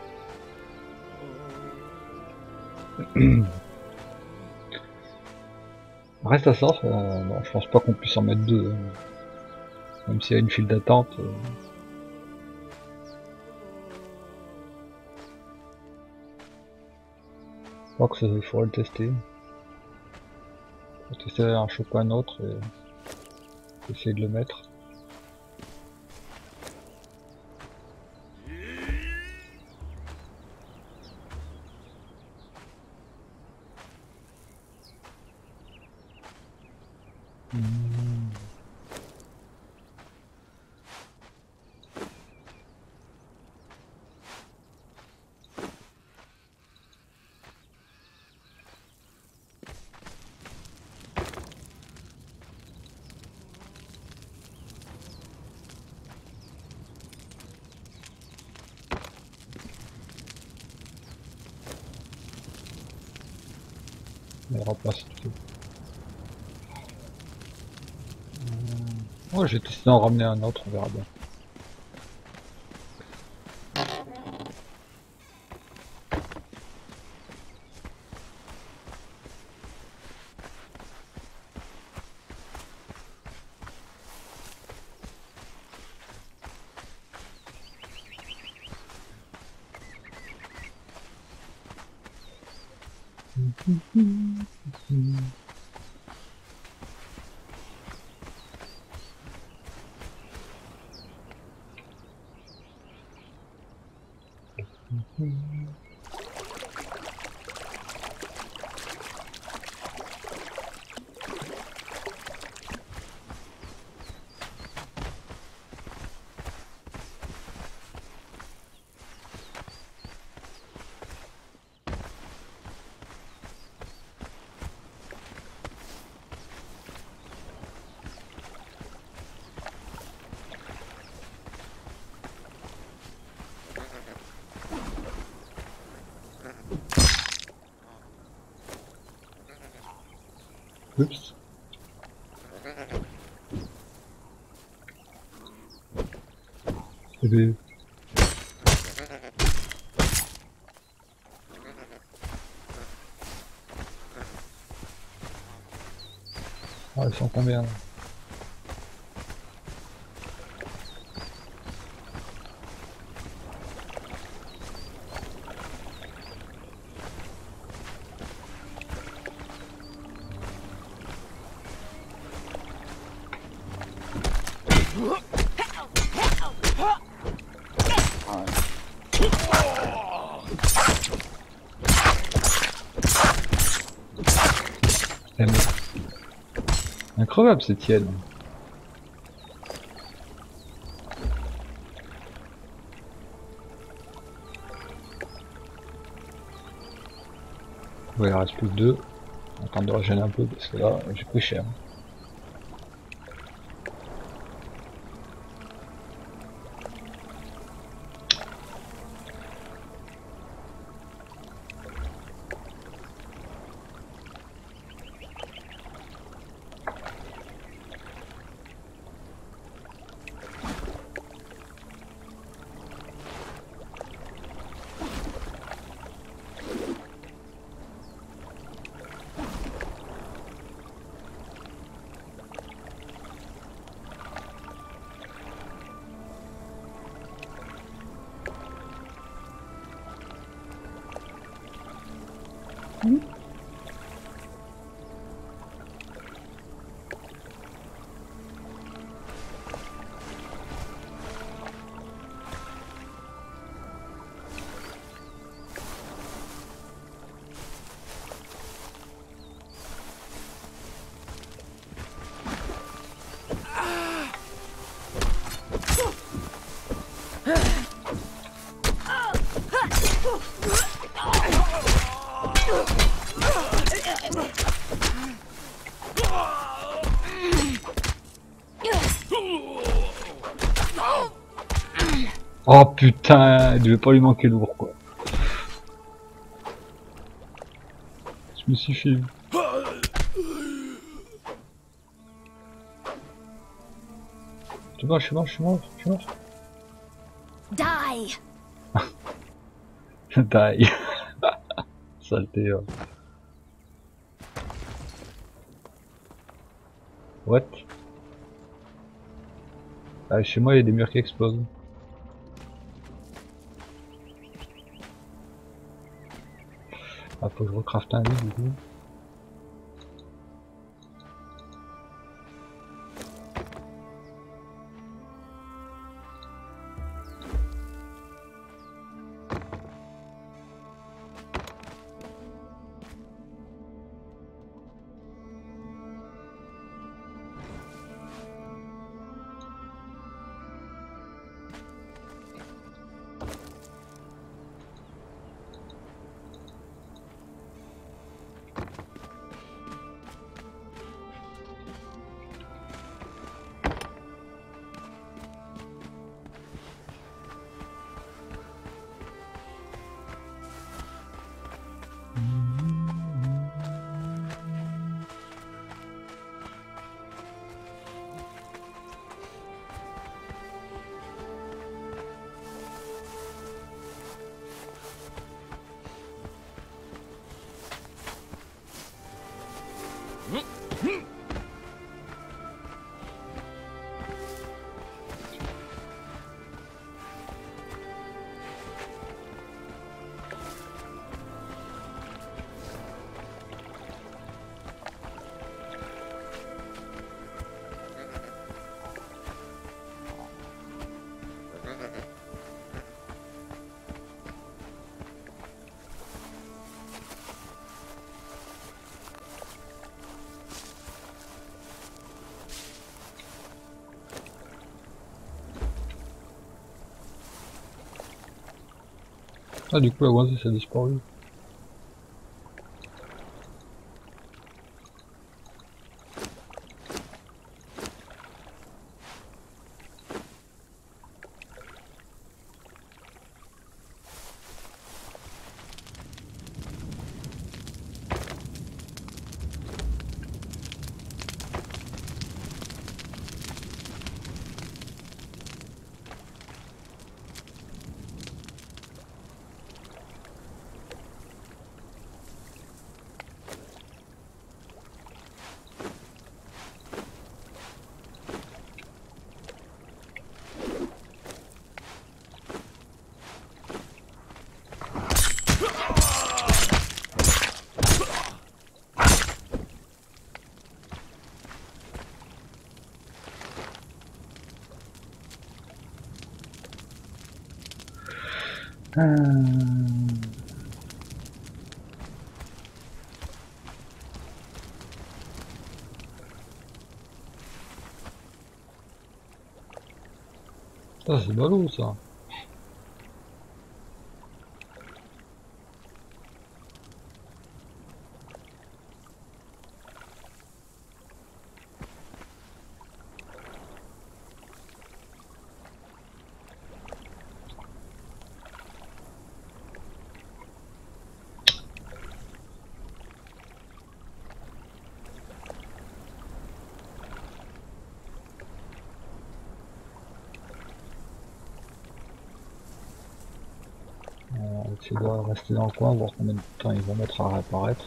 Reste à ça, euh, non, je pense pas qu'on puisse en mettre deux. Hein. Même s'il y a une file d'attente. Euh... Je crois que ça, il faudrait le tester. Faut tester un choper un autre et essayer de le mettre. Mmh. On remplace tout. Ouais, j'ai testé d'en ramener un autre, on verra bien. Oups. Eh bien... Ah, ils sont combien là? Eh, mais... Incroyable cette tienne. Ouais, il reste plus que deux. On tente de régénérer un peu parce que là, j'ai pris cher. Mmh. Oh putain, il devait pas lui manquer lourd quoi. Je me suis fait... Je suis mort, je suis mort, je suis mort, je suis mort. Die! Die. Saleté. Ouais. What? Ah, chez moi il y a des murs qui explosent. Ah, faut que je recrafte un lit du coup. Ah, du coup la gonzesse a disparu. Euh... Ça c'est ballot ça. Tu dois rester dans le coin, voir combien de temps ils vont mettre à réapparaître.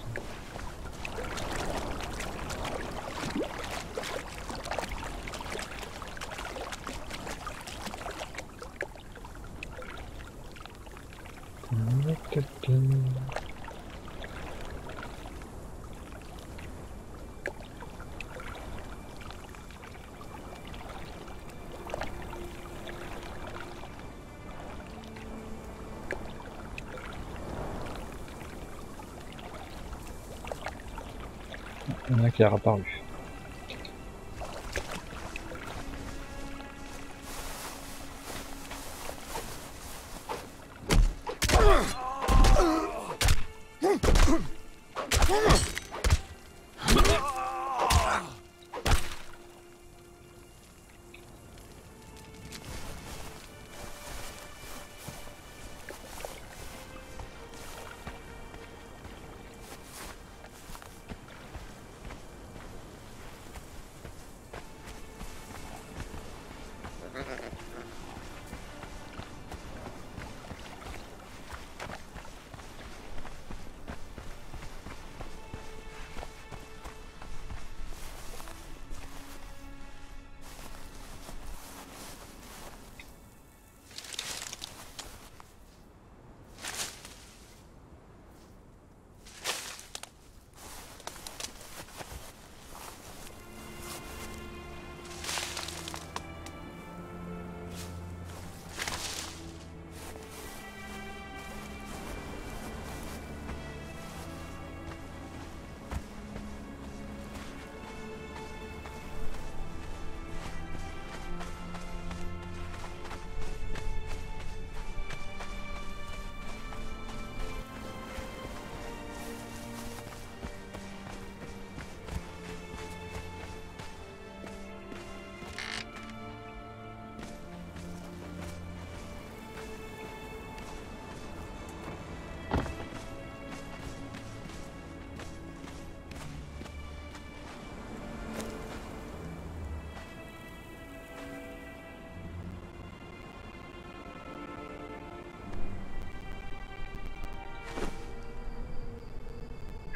Il y en a qui est réapparu.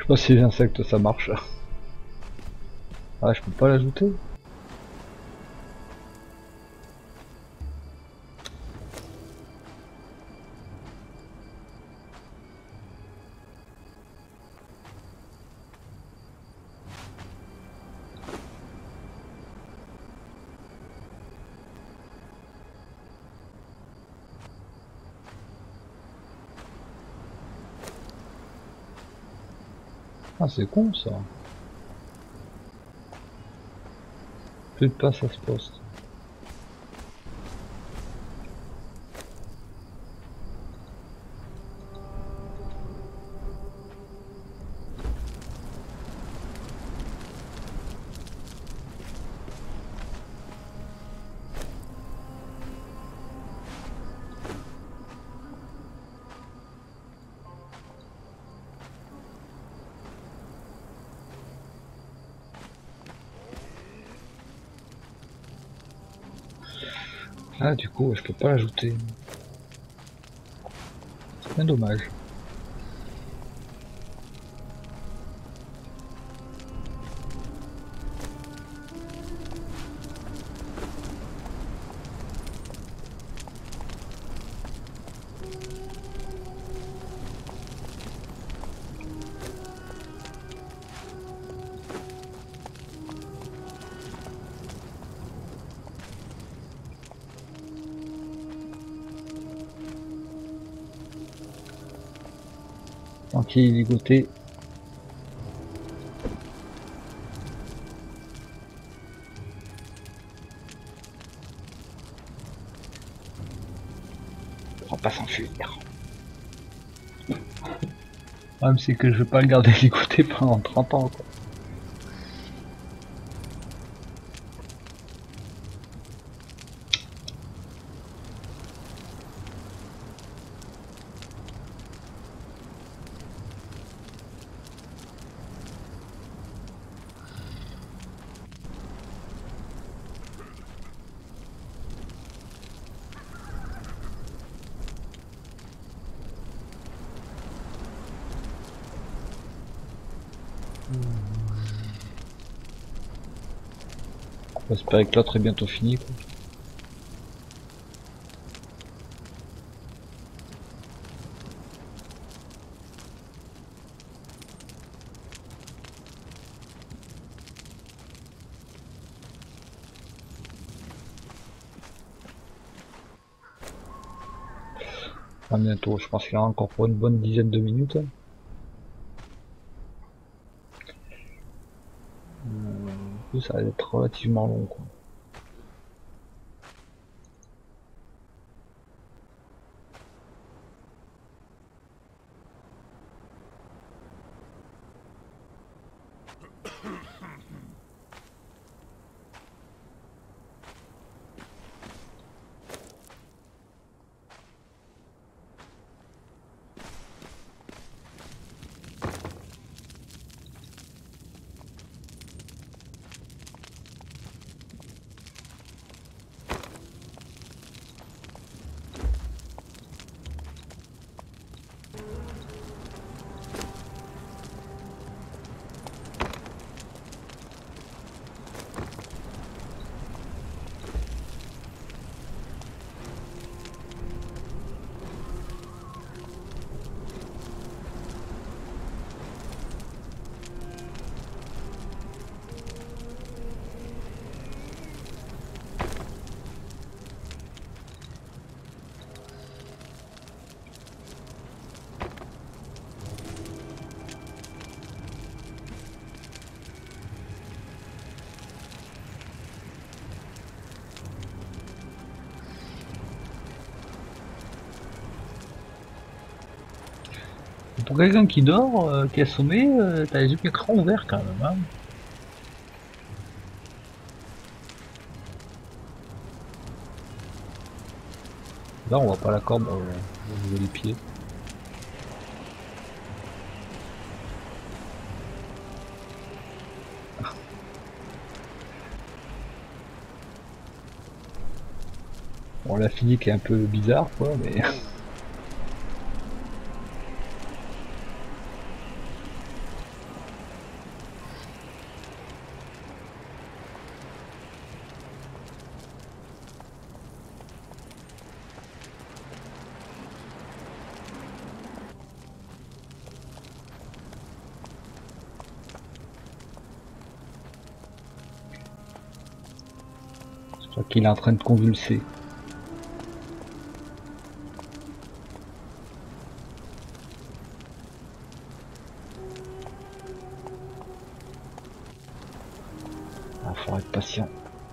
sais pas si les insectes ça marche. Ah, je peux pas l'ajouter. Ah, c'est con ça. Plus de place à ce poste. Ah, du coup, je peux pas l'ajouter. C'est bien dommage. Entier ligoté. On va pas s'enfuir. Le problème c'est que je vais pas le garder ligoté pendant trente ans quoi. On va espérer que l'autre est bientôt fini quoi. À bientôt, je pense qu'il y aura encore pour une bonne dizaine de minutes. En plus, ça va être relativement long quoi. Pour quelqu'un qui dort, euh, qui est assommé, euh, t'as les yeux écrans ouverts quand même. Hein. Là, on voit pas la corde au niveau des pieds. Bon, la physique est un peu bizarre, quoi, mais. qu'il est en train de convulser. Ah, faut être patient.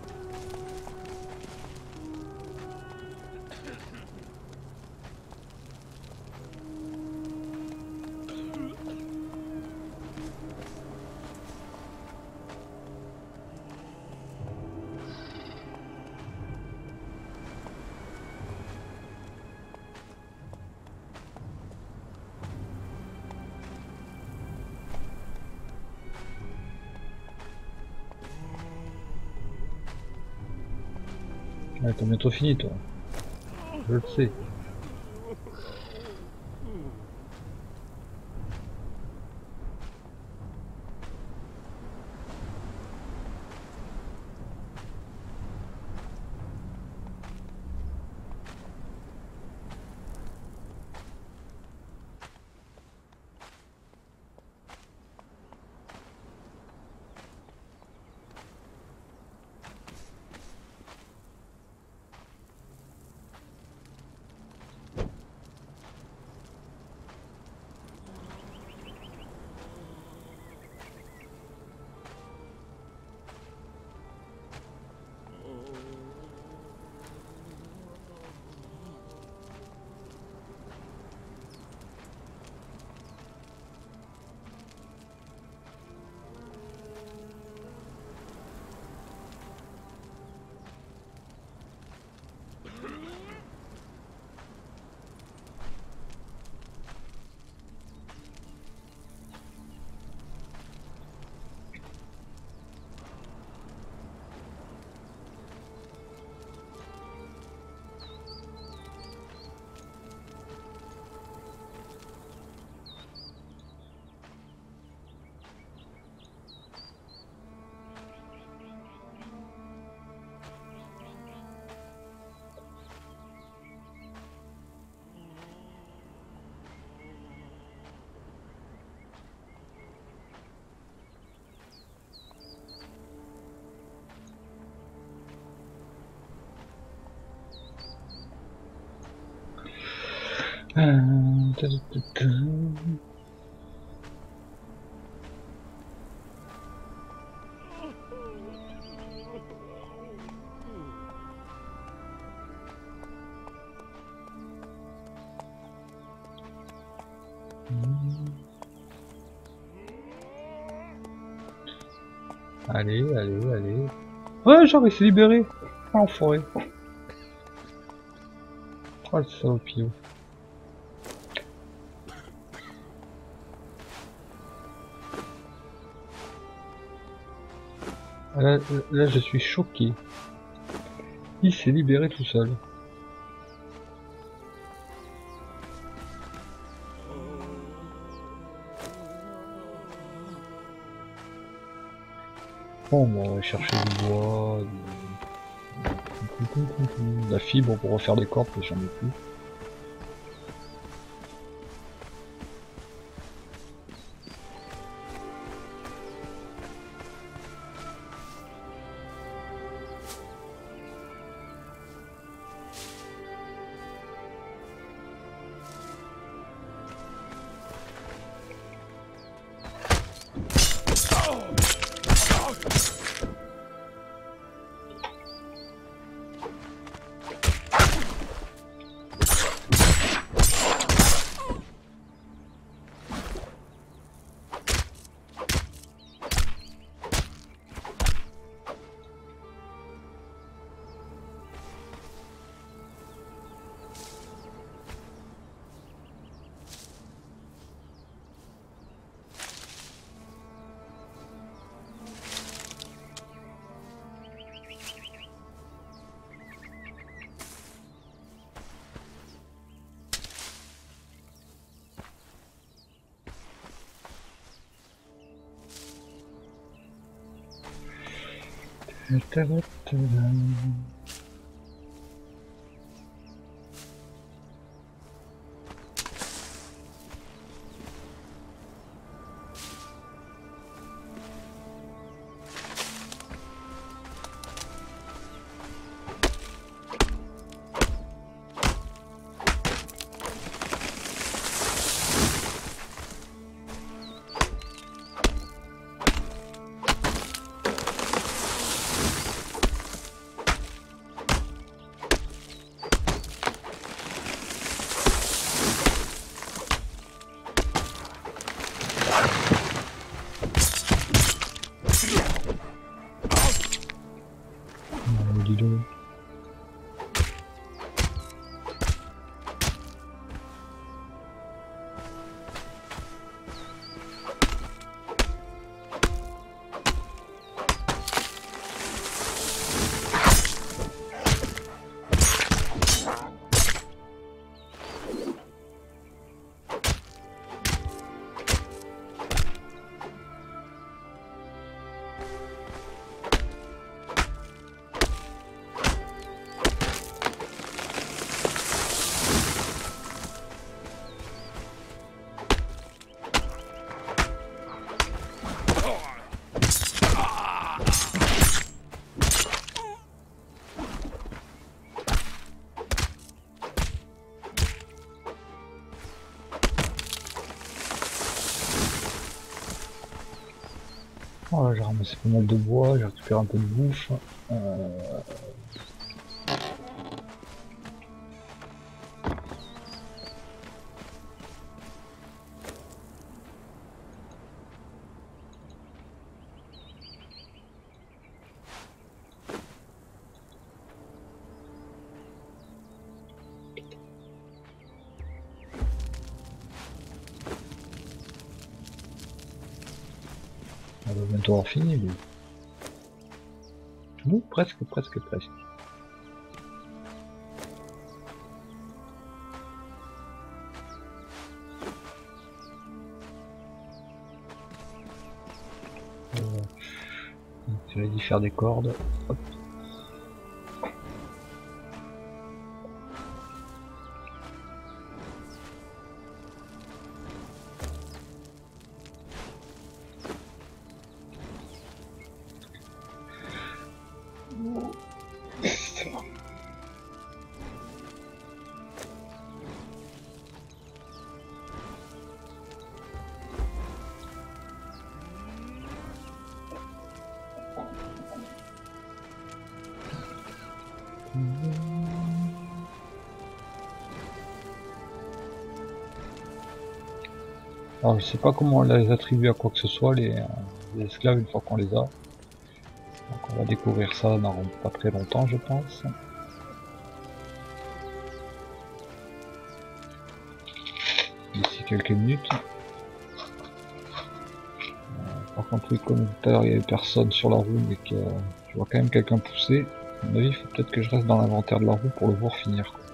Ouais, t'as bientôt fini, toi. Je le sais. Euh, ta, ta, ta, ta. Allez, allez, allez. Ouais, genre, il s'est libéré. Ah, enfoiré. Oh, le salopio. Là, là, je suis choqué. Il s'est libéré tout seul. Bon, bon, on va chercher du bois, du... de la fibre pour refaire des cordes, mais j'en ai plus. Oh, j'ai ramassé pas mal de bois, j'ai récupéré un peu de bouffe. Euh... On va bientôt avoir fini, mais... Ouh, presque, presque, presque. J'avais dit faire des cordes. Hop. Alors je sais pas comment on les attribue à quoi que ce soit les, euh, les esclaves une fois qu'on les a. Donc on va découvrir ça dans pas très longtemps je pense. D'ici quelques minutes. Euh, par contre oui comme tout à l'heure il y avait personne sur la roue mais que euh, je vois quand même quelqu'un pousser. À mon avis il faut peut-être que je reste dans l'inventaire de la roue pour le voir finir. Quoi.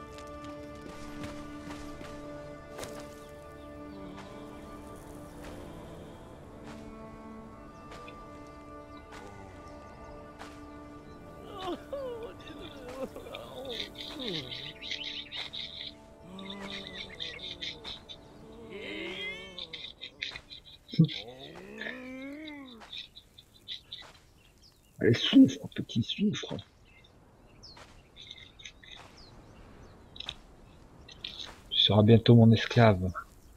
Allez souffre petit souffre. Tu seras bientôt mon esclave.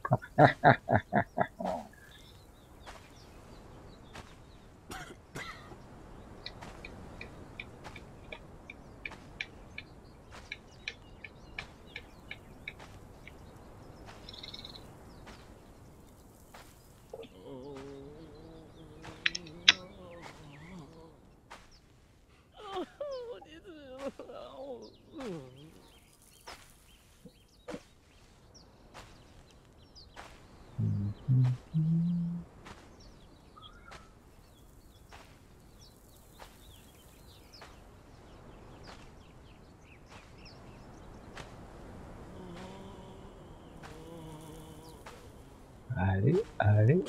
Allez, allez.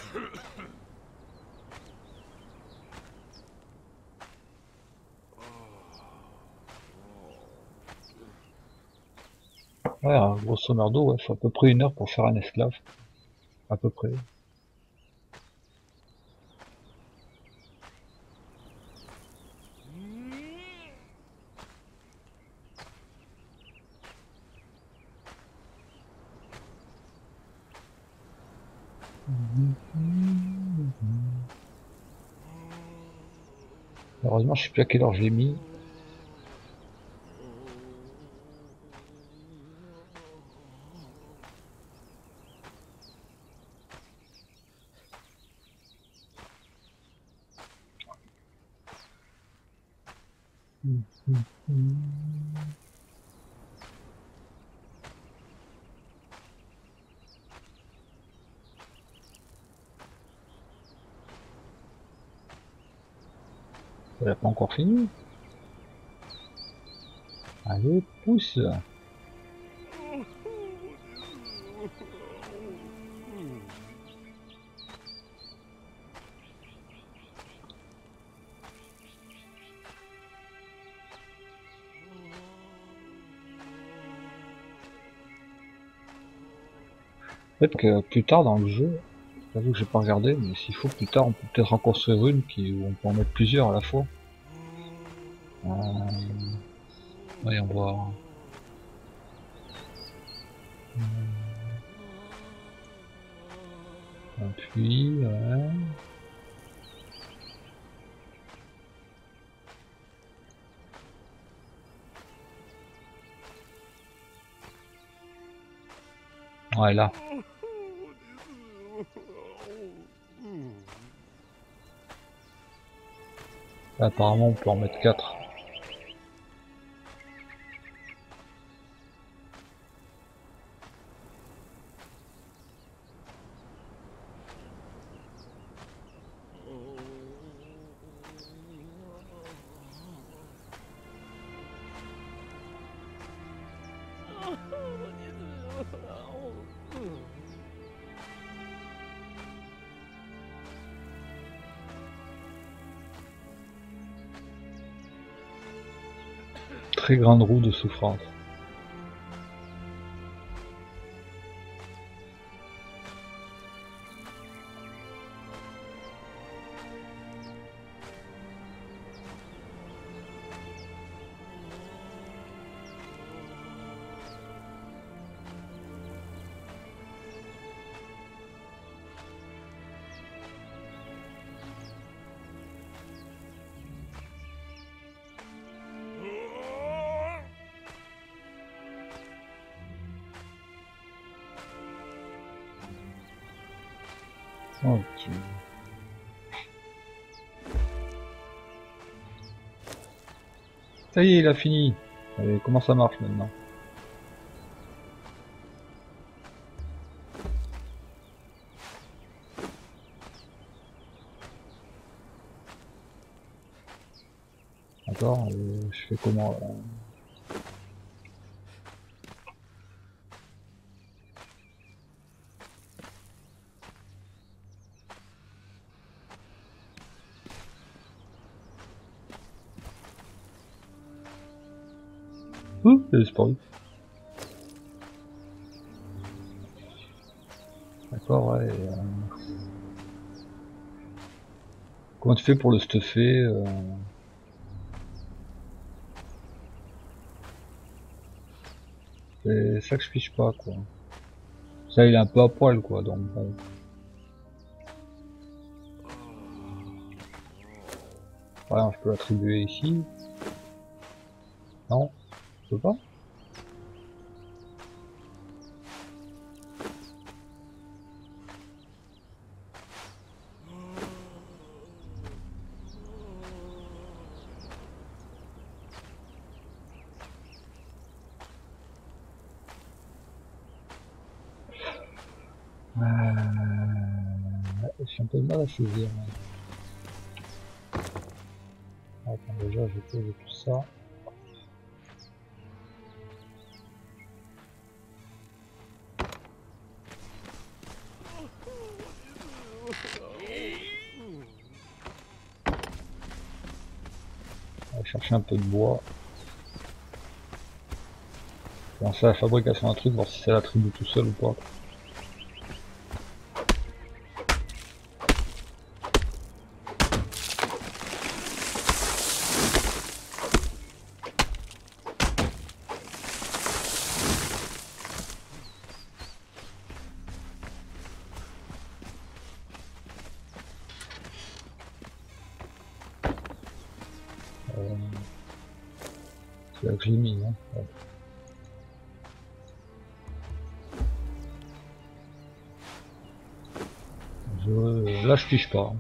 Ouais, hein, grosso merdo, ouais, faut à peu près une heure pour faire un esclave. À peu près. Heureusement, je sais plus à quelle heure je l'ai mis. Elle n'a pas encore fini. Allez, pousse. Peut-être que plus tard dans le jeu, j'avoue que j'ai pas regardé, mais s'il faut plus tard, on peut peut-être en construire une qui, où on peut en mettre plusieurs à la fois. Euh... Voyons voir. Un puits, ouais. Ouais, là. Là, apparemment, on peut en mettre quatre. Très grande roue de souffrance. Ok. Ça y est, il a fini. Allez, comment ça marche maintenant? D'accord, euh, je fais comment là? Ouh, il a disparu. D'accord, ouais. euh, Comment tu fais pour le stuffer euh... C'est ça que je fiche pas, quoi. Ça, il est un peu à poil, quoi, donc bon. Voilà, je peux l'attribuer ici. Non, je peux pas. Euh... J'ai un peu de mal à saisir. Attends, déjà, je pose tout ça. On va chercher un peu de bois. Lancer la fabrication d'un truc, voir si ça l'attribue tout seul ou pas. Euh... C'est là que j'ai mis, hein. Ouais. Je... Là, je fiche pas.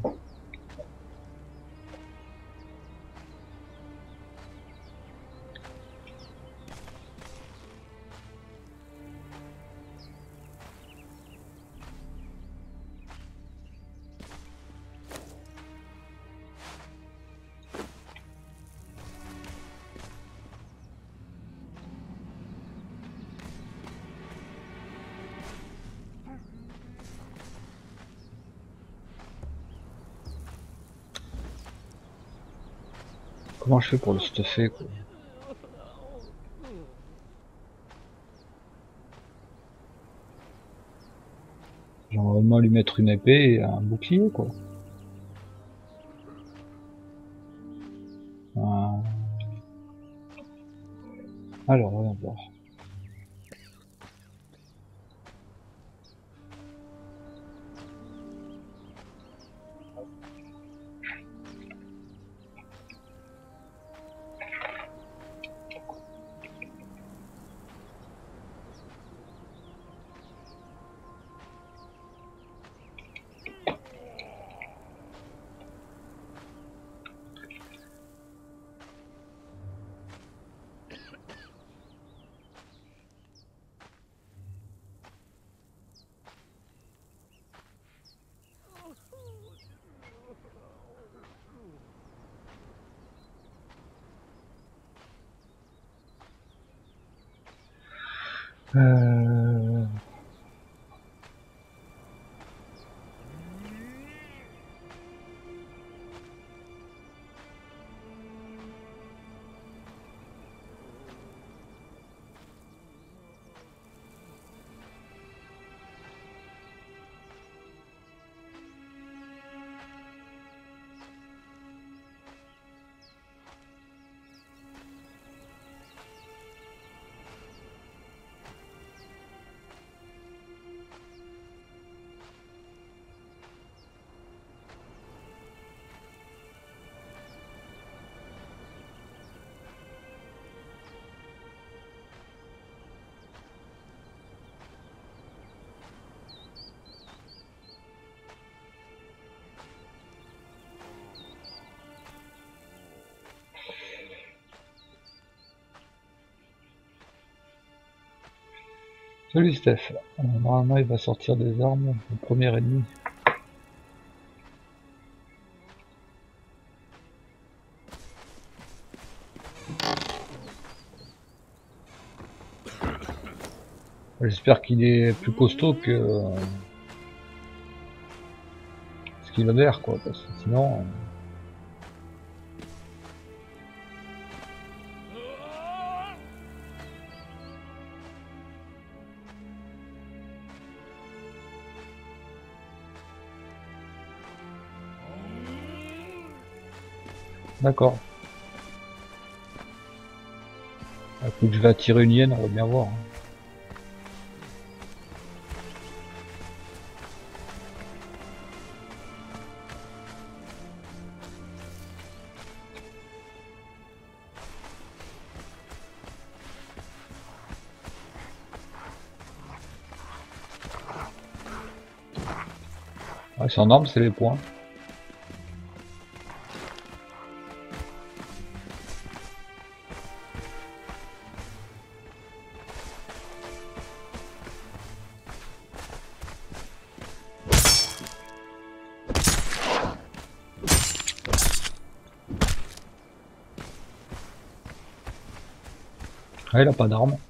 Comment je fais pour le stuffer, quoi? Genre vraiment lui mettre une épée et un bouclier, quoi. Euh... Alors, on va voir. Euh... Salut Steph. Euh, Normalement il va sortir des armes au premier ennemi. J'espère qu'il est plus costaud que euh, ce qu'il a l'air quoi, parce que sinon... euh, D'accord. Écoute, je vais attirer une hyène, on va bien voir. Hein. Ouais, son arme c'est les points. Ah, il a pas d'arme.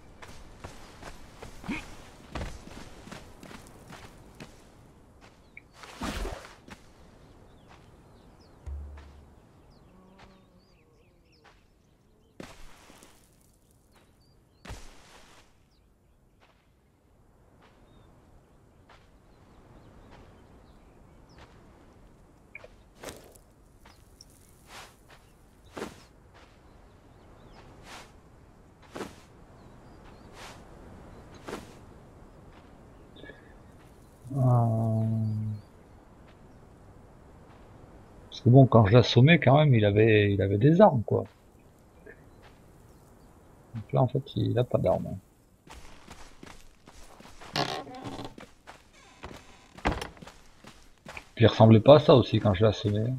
Euh, Parce que bon, quand je l'assommais quand même, il avait, il avait des armes quoi. Donc là en fait, il a pas d'arme. Puis il ressemblait pas à ça aussi quand je l'assommais.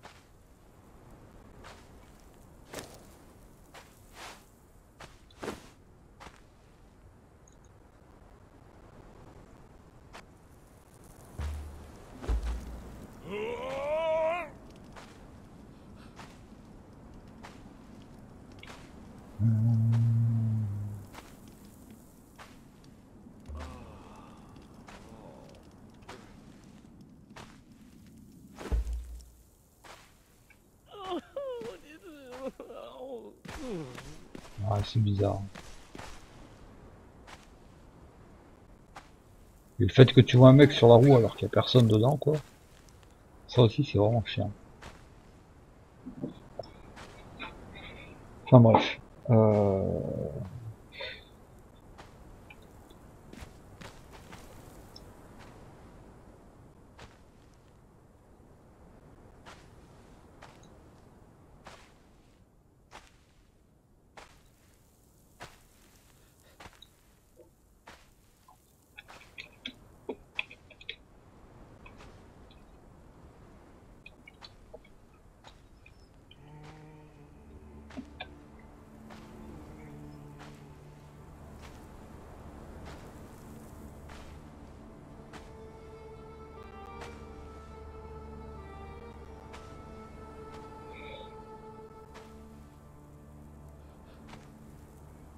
Ouais, c'est bizarre. Et le fait que tu vois un mec sur la roue alors qu'il y a personne dedans quoi, ça aussi c'est vraiment chiant. Enfin bref. Euh...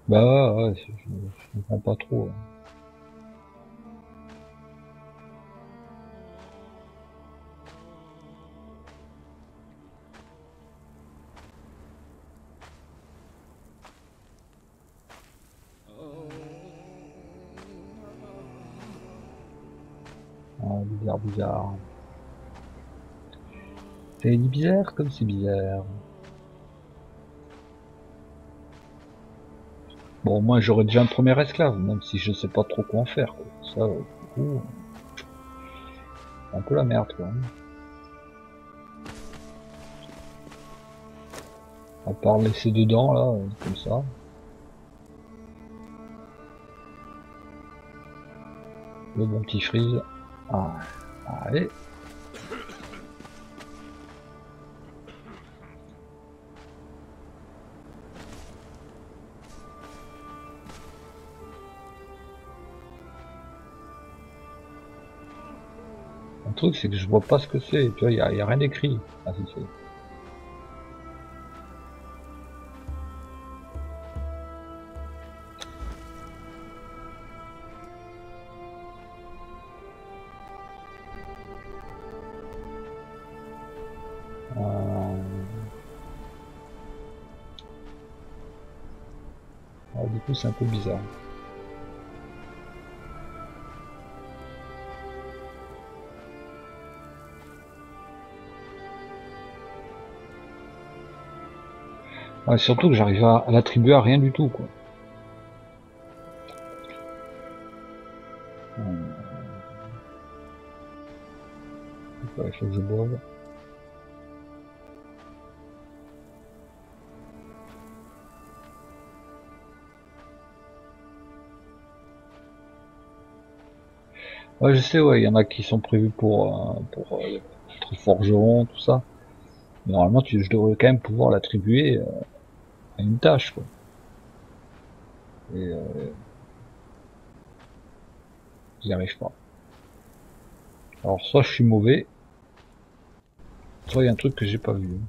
Bah ouais, ouais, je, je, je comprends pas trop. Hein. Ah, bizarre, bizarre. C'est bizarre comme c'est bizarre. Bon, moi j'aurais déjà un premier esclave, même si je sais pas trop quoi en faire. Quoi. Ça, euh, du coup, c'est un peu la merde quoi. À part laisser dedans là, euh, comme ça. Le bon petit freeze. Ah, allez. Le truc c'est que je vois pas ce que c'est, tu vois, il y a, y a rien d'écrit. Ah si c'est. Euh... Ah, du coup c'est un peu bizarre. Ah, surtout que j'arrive à, à l'attribuer à rien du tout quoi. Euh... Il faut que je boive. Ouais, je sais, ouais, il y en a qui sont prévus pour, euh, pour euh, être forgeron, tout ça. Mais normalement, tu, je devrais quand même pouvoir l'attribuer euh, à une tâche, quoi. Et euh, j'y arrive pas. Alors, soit je suis mauvais, soit il y a un truc que j'ai pas vu.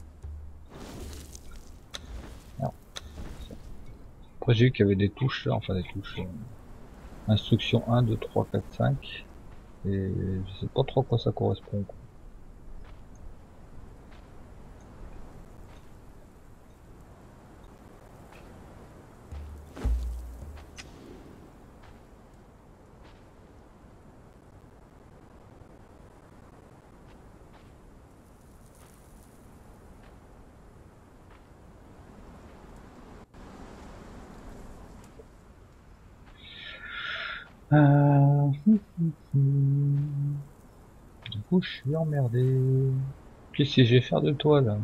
Alors, après, j'ai vu qu'il y avait des touches, là, enfin des touches. Euh, instruction un, deux, trois, quatre, cinq. Et je sais pas trop à quoi ça correspond, quoi. Euh... Du coup, je suis emmerdé. Qu'est-ce que je vais faire de toi, là?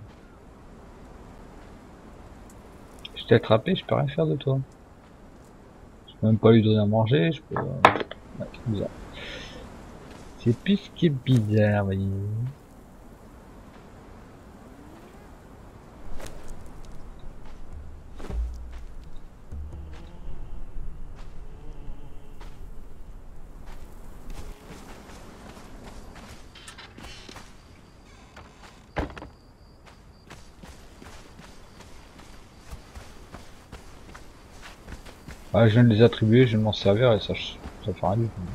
Je t'ai attrapé, je peux rien faire de toi. Je peux même pas lui donner à manger, je peux... euh, Ouais, c'est bizarre. C'est plus ce qui est bizarre, voyez. Ah, je viens de les attribuer, je viens de m'en servir et ça, ça fait rien du tout.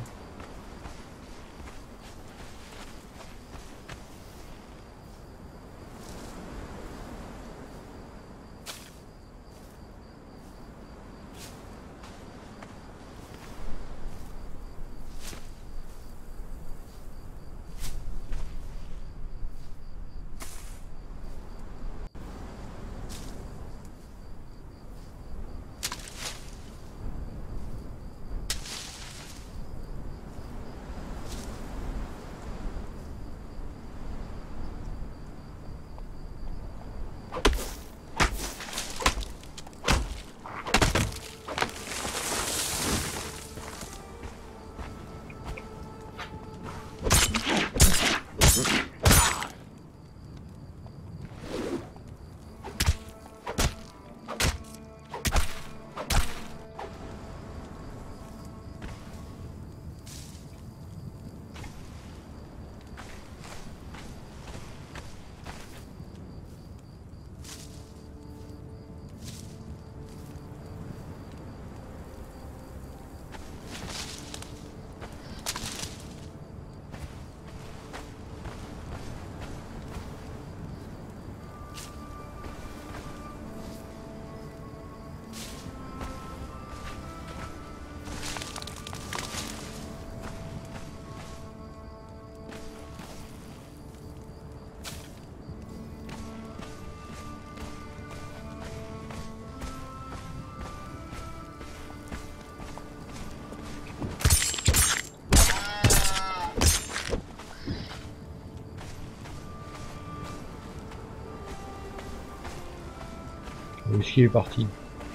qu'il est parti?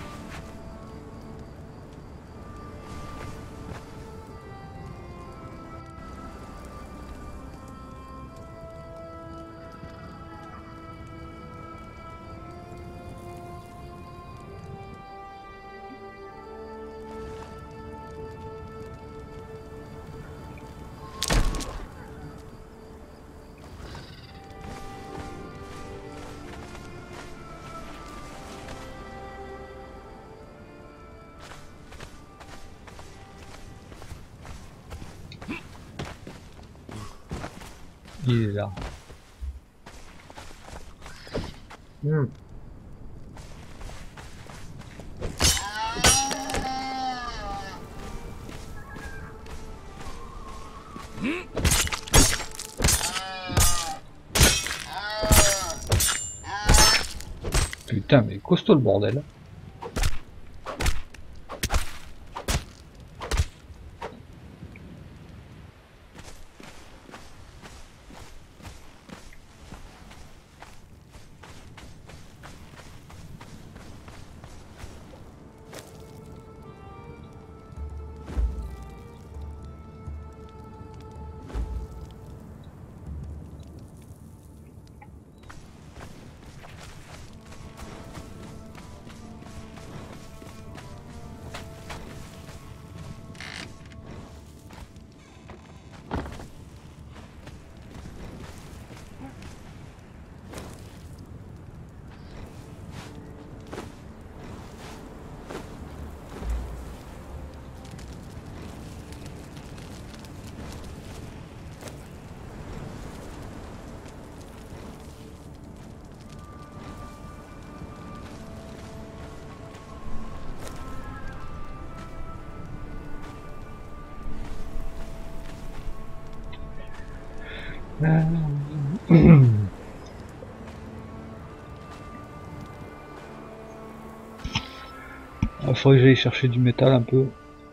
Il est là. Mmh. Putain, mais costaud le bordel. Il faudrait que j'aille chercher du métal un peu.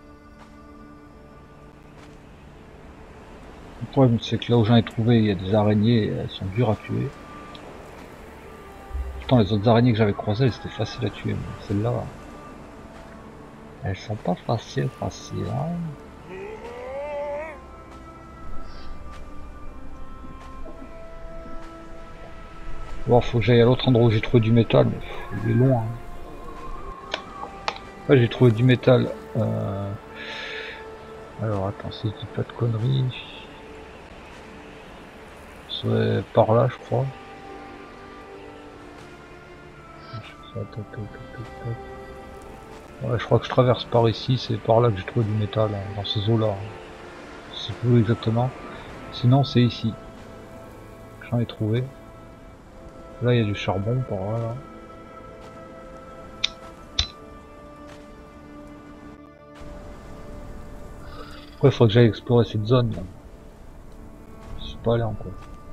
Le problème c'est que là où j'en ai trouvé il y a des araignées et elles sont dures à tuer. Pourtant les autres araignées que j'avais croisées c'était facile à tuer, mais celles-là elles sont pas faciles faciles hein. Bon, faut que j'aille à l'autre endroit où j'ai trouvé du métal, mais pff, il est loin. Hein. Ouais, j'ai trouvé du métal. Euh... Alors attends, si je dis pas de conneries. C'est par là, je crois. Ouais, je crois que je traverse par ici, c'est par là que j'ai trouvé du métal, hein, dans ces eaux là. Je sais plus exactement. Sinon, c'est ici. J'en ai trouvé. Là, il y a du charbon par là. là. Après, il faudrait que j'aille explorer cette zone là. Je suis pas allé encore.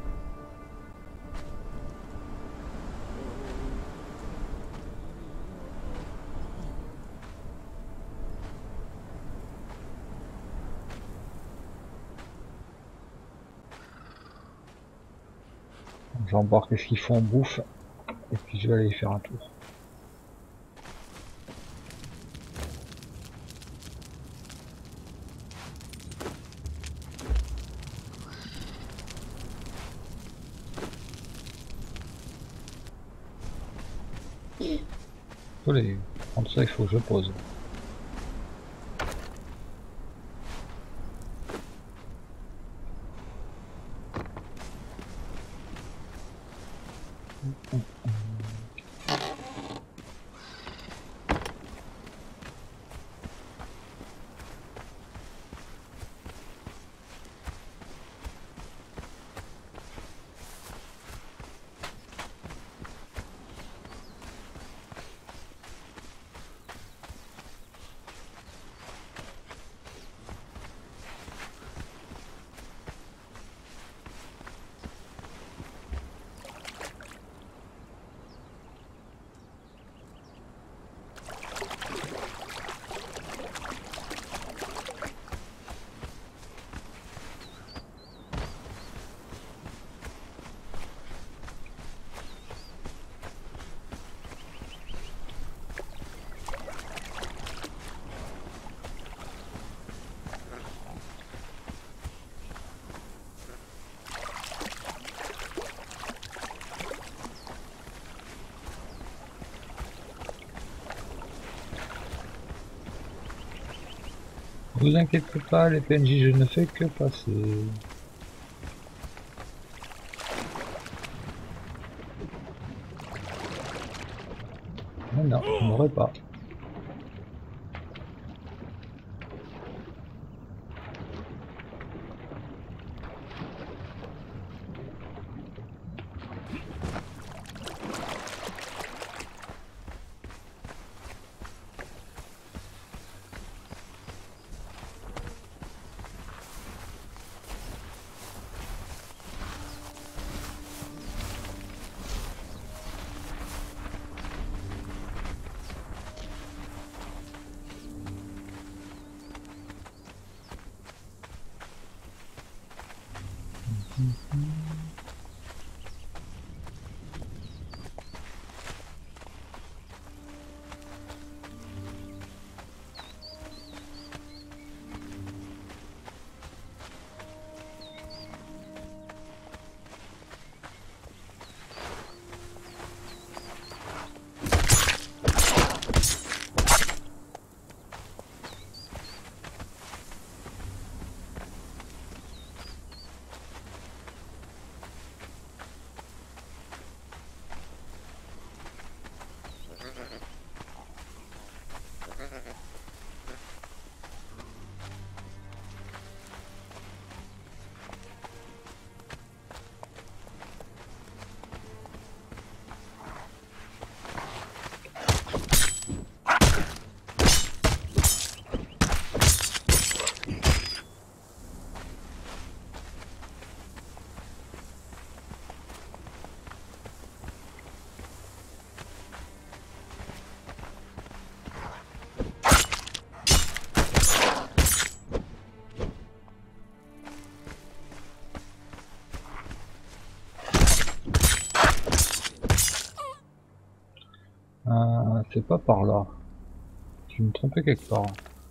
J'embarque ce qu'il faut en bouffe et puis je vais aller faire un tour. Allez, prendre ça, il faut que je pose. Vous inquiétez pas, les P N J, je ne fais que passer. Mais non, je n'aurais pas. Euh, c'est pas par là. Je me trompais quelque part.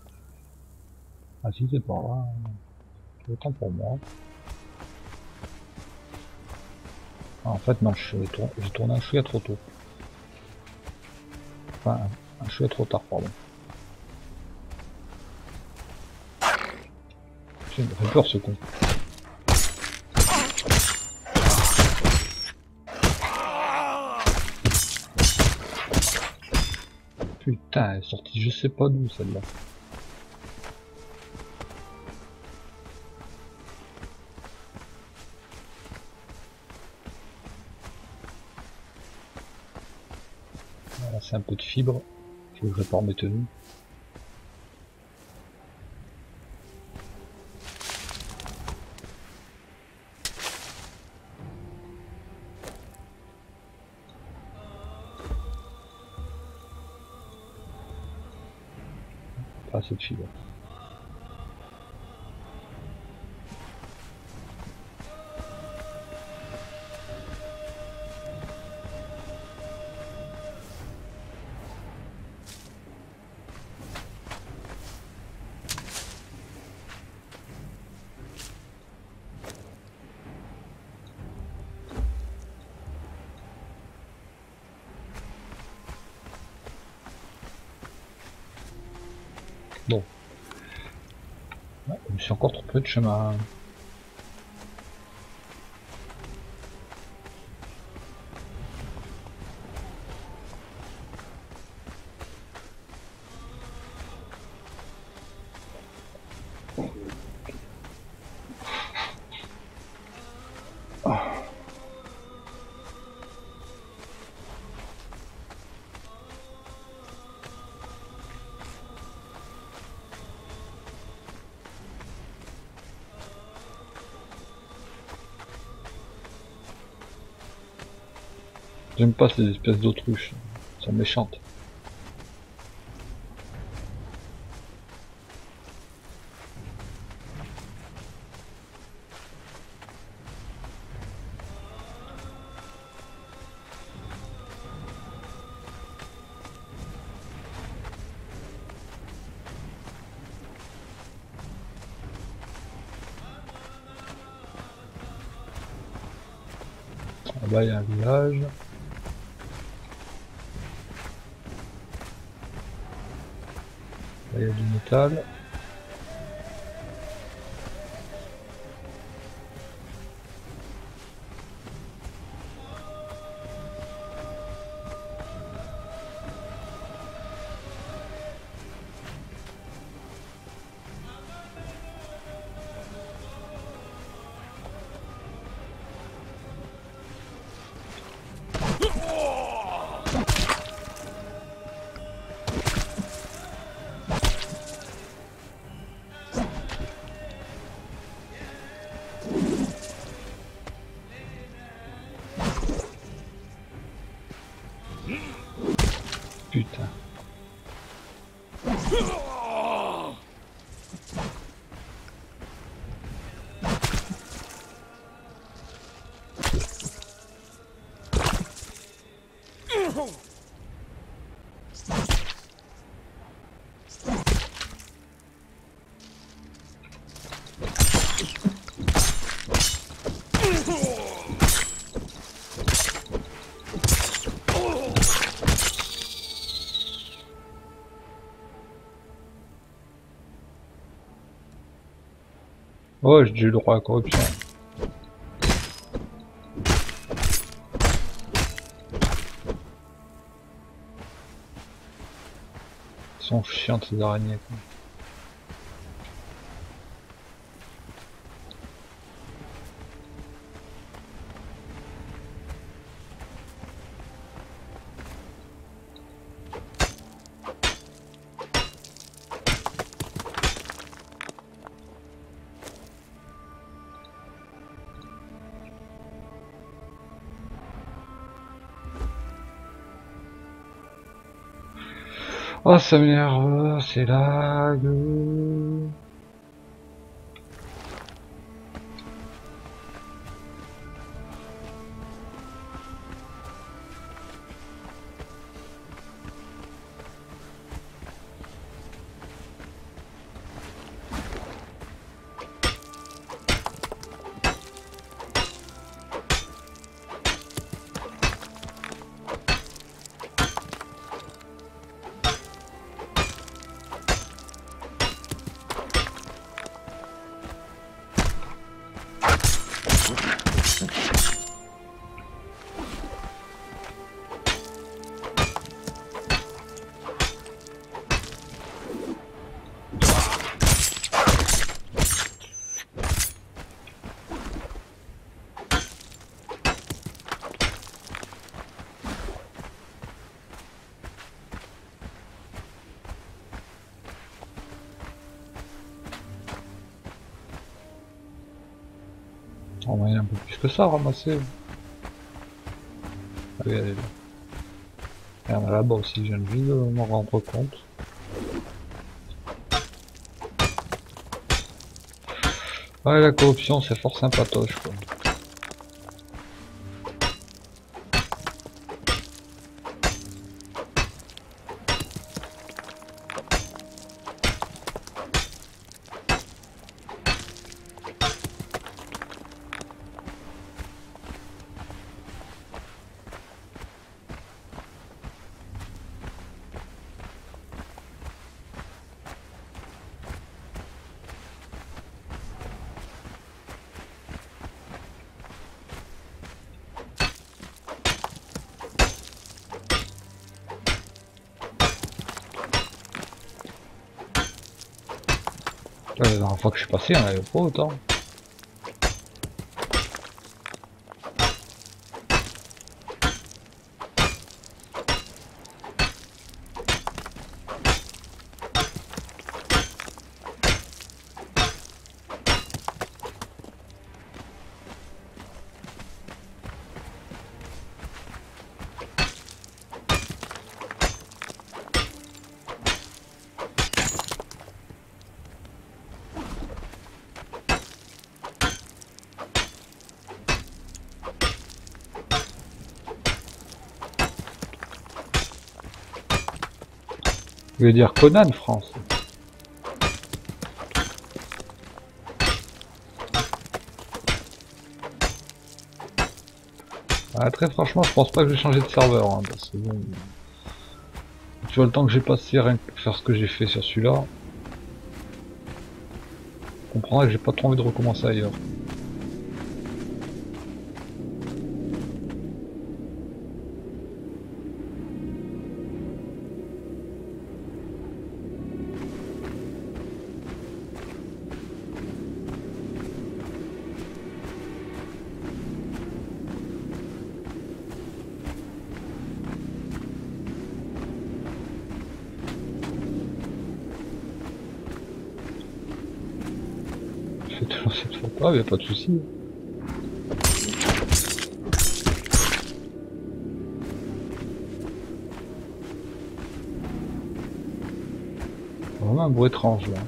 Ah si, c'est par là. Autant pour moi. Ah, en fait non, j'ai tourné, tourné un chouïa trop tôt. Enfin, un, un chouïa trop tard, pardon. Il me fait peur ce con. Putain, elle est sortie je sais pas d'où celle-là. Voilà, c'est un peu de fibre. Faut que je répare mes tenues. Pas assez de fibre. Bon. Ouais, je me suis encore trompé de chemin. J'aime pas ces espèces d'autruches, elles sont méchantes. Là-bas il y a un village. Là il y a du métal. Ouais, j'ai le droit à la corruption. Ils sont chiantes ces araignées, quoi. Oh, ça m'énerve, c'est lag. On va y un peu plus que ça à ramasser. Allez, allez. Il y en a là-bas aussi, je viens juste de m'en rendre compte. Ouais, la corruption, c'est fort sympatoche, quoi. La dernière fois que je suis passé, il n'y en avait pas autant. Je veux dire Conan France. Ah, très franchement, je pense pas que je vais changer de serveur, hein, parce que bon, tu vois le temps que j'ai passé rien que pour faire ce que j'ai fait sur celui-là, tu comprendras que j'ai pas trop envie de recommencer ailleurs. Je vais te lancer de fois pas, y'a pas de soucis. Vraiment un bruit étrange là.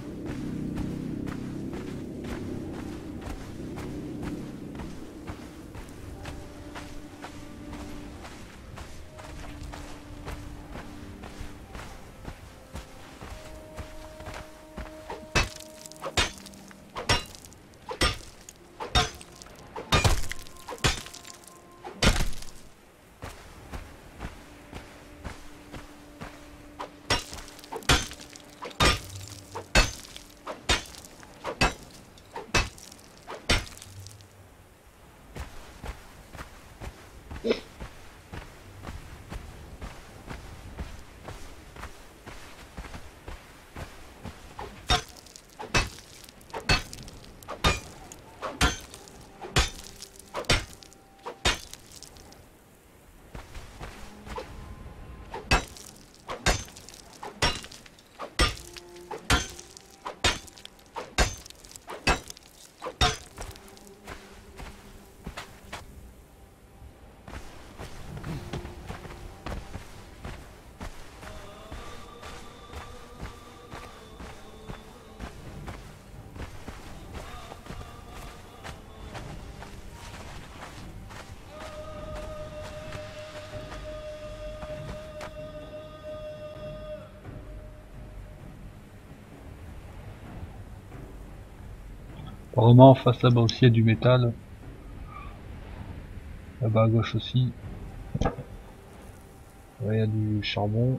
Apparemment face là-bas aussi il y a du métal. Là-bas à gauche aussi. Là il y a du charbon.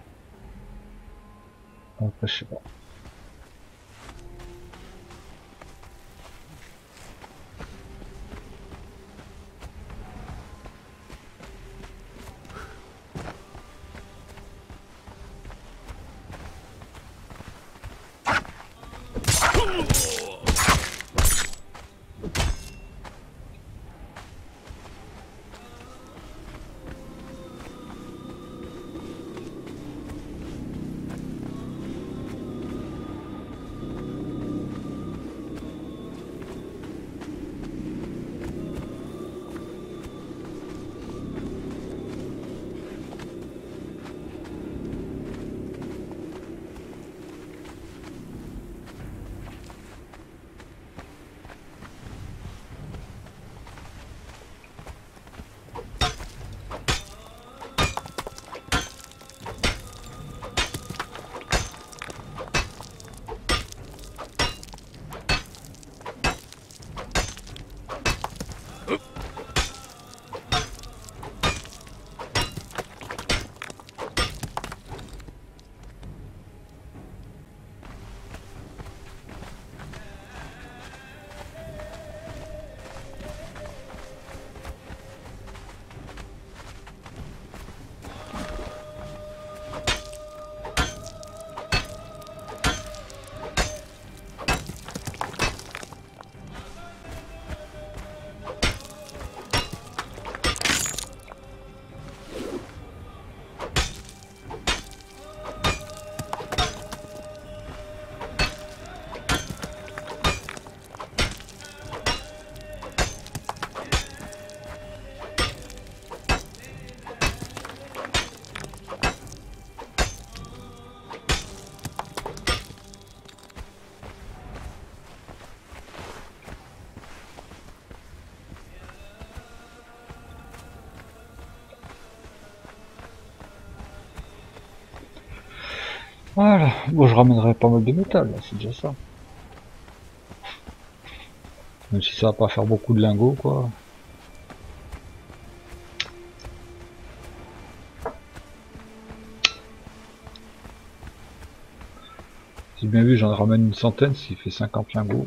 Après je sais pas. Voilà, bon je ramènerai pas mal de métal, là, c'est déjà ça. Même si ça va pas faire beaucoup de lingots quoi. J'ai bien vu, j'en ramène une centaine, s'il fait cinquante lingots.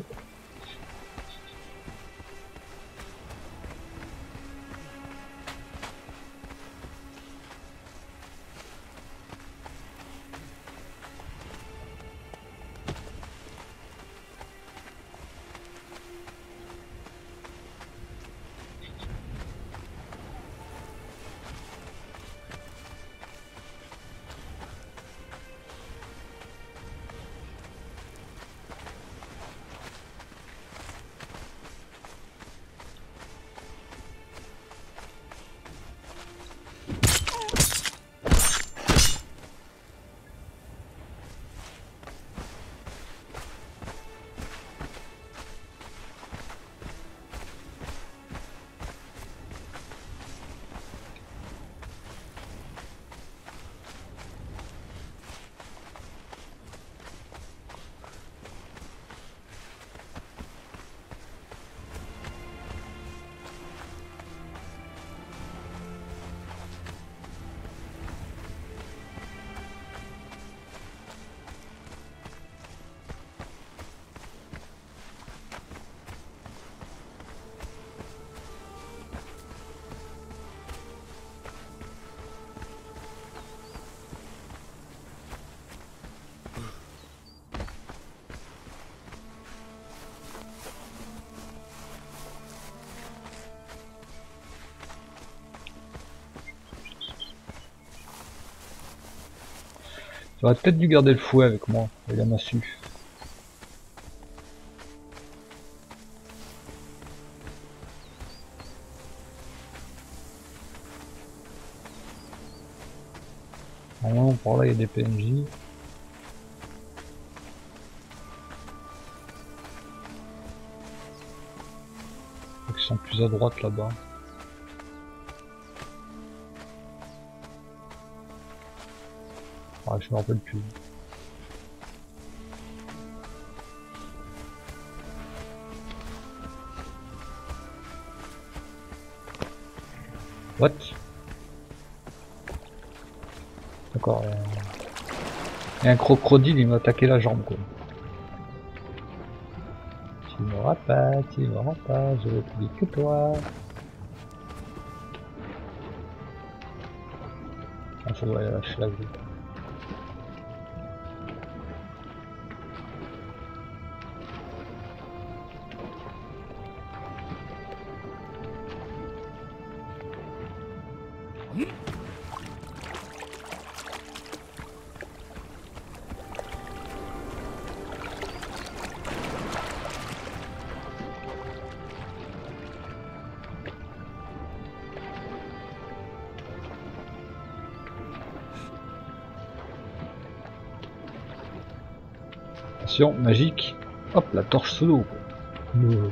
J'aurais peut-être dû garder le fouet avec moi, et la massue. Normalement par là il y a des P N J. Ils sont plus à droite là-bas. Ah, je me rappelle plus. What? D'accord. Euh... Et un crocodile il m'a attaqué la jambe quoi. Tu m'auras pas, tu m'auras pas, je vais plus vite que toi. Ah ça doit aller lâcher la vie. Attention, magique. Hop, la torche sous l'eau. Euh.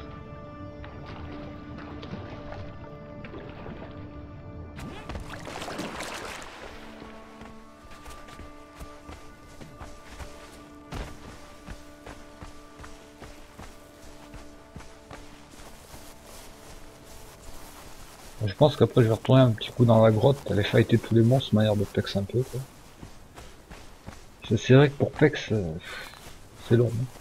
Je pense qu'après je vais retourner un petit coup dans la grotte, aller fighter tous les monstres, manière de Pex un peu quoi. C'est vrai que pour Pex, euh, c'est long. Hein.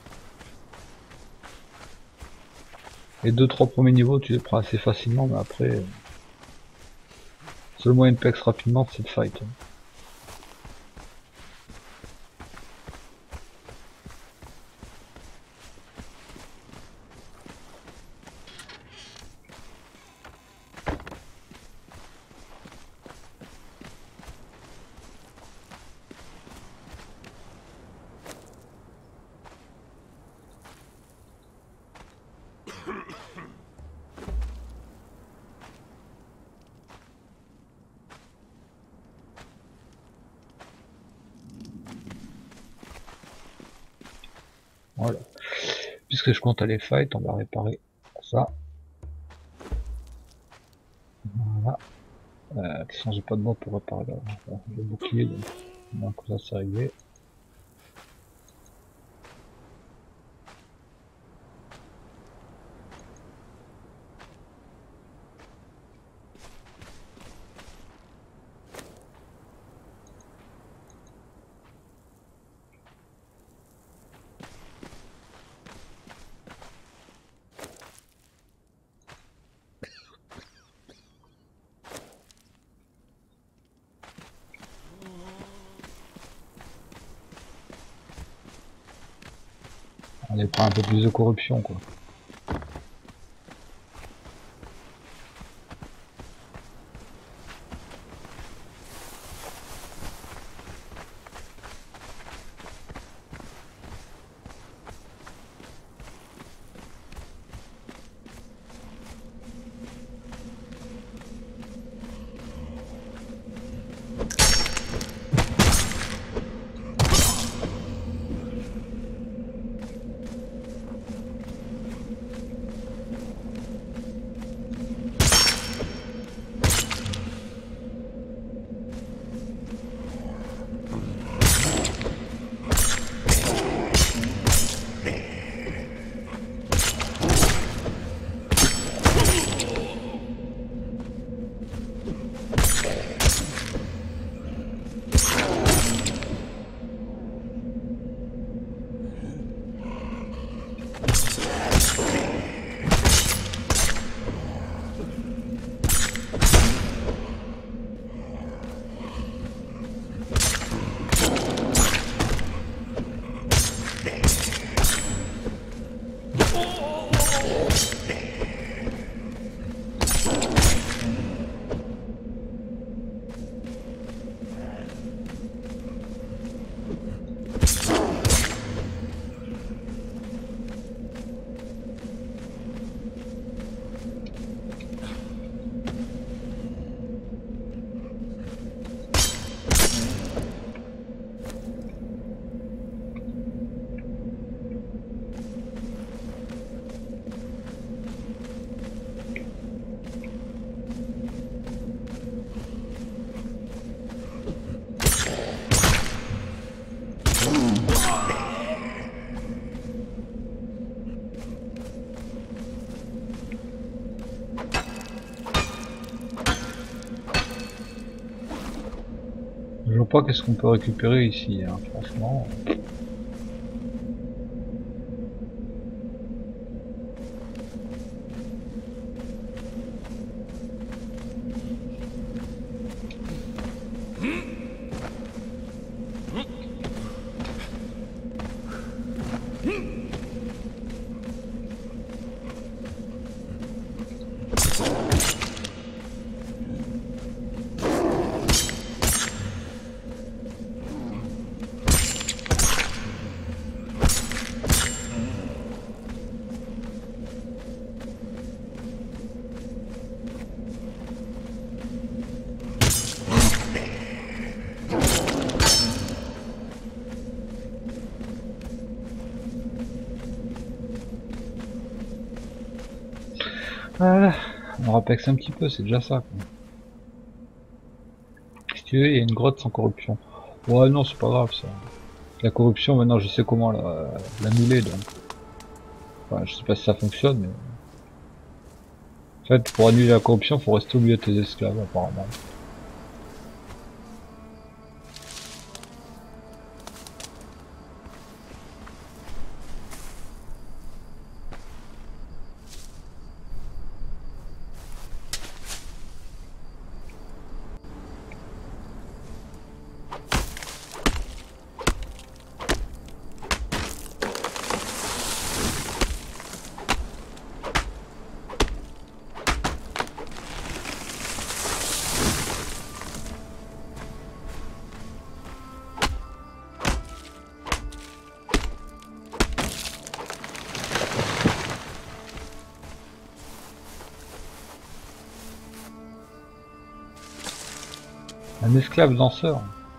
Les deux trois premiers niveaux tu les prends assez facilement, mais après... Euh, seul moyen de Pex rapidement c'est de fight. Hein. Voilà. Puisque je compte aller fight, on va réparer ça. Voilà. Euh, attention, j'ai pas de bois pour réparer là. Le bouclier, donc, donc ça c'est réglé. On prend un peu plus de corruption quoi. pas qu'est-ce qu'on peut récupérer ici, hein, franchement. Voilà, on rapexe un petit peu, c'est déjà ça, quoi. Si tu veux, il y a une grotte sans corruption. Ouais, non, c'est pas grave ça. La corruption, maintenant je sais comment la- l'annuler, donc. Enfin, je sais pas si ça fonctionne, mais... En fait, pour annuler la corruption, faut rester au milieu de tes esclaves, apparemment. Un esclave danseur.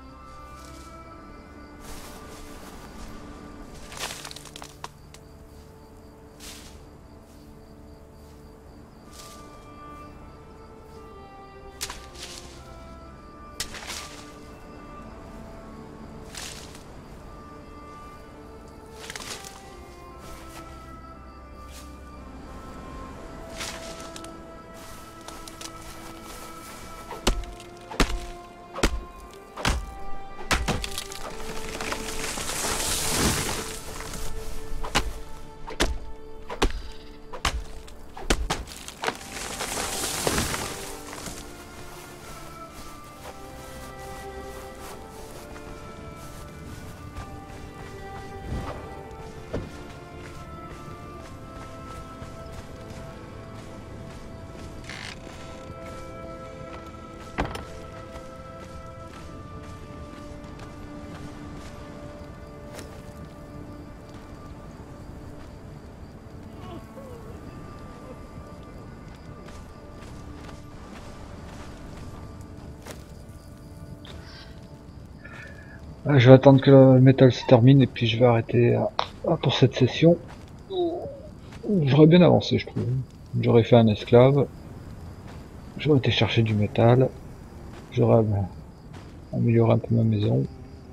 Ah, je vais attendre que le métal se termine et puis je vais arrêter euh, pour cette session. J'aurais bien avancé, je trouve. J'aurais fait un esclave. J'aurais été chercher du métal. J'aurais bah, amélioré un peu ma maison.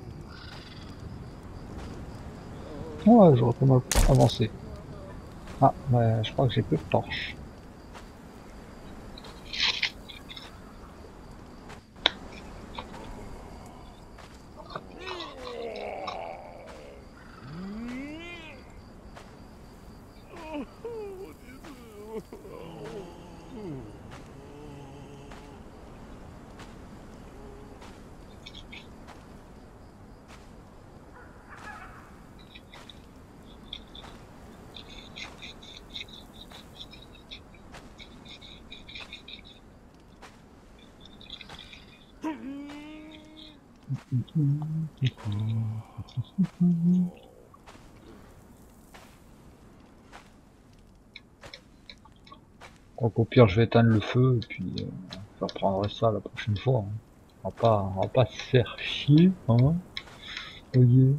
Ouais, j'aurais pas mal avancé. Ah, bah, je crois que j'ai plus de torches. Donc au pire je vais éteindre le feu et puis euh, je reprendrai ça la prochaine fois. Hein. On va pas, on va pas se faire chier, hein. Voyez.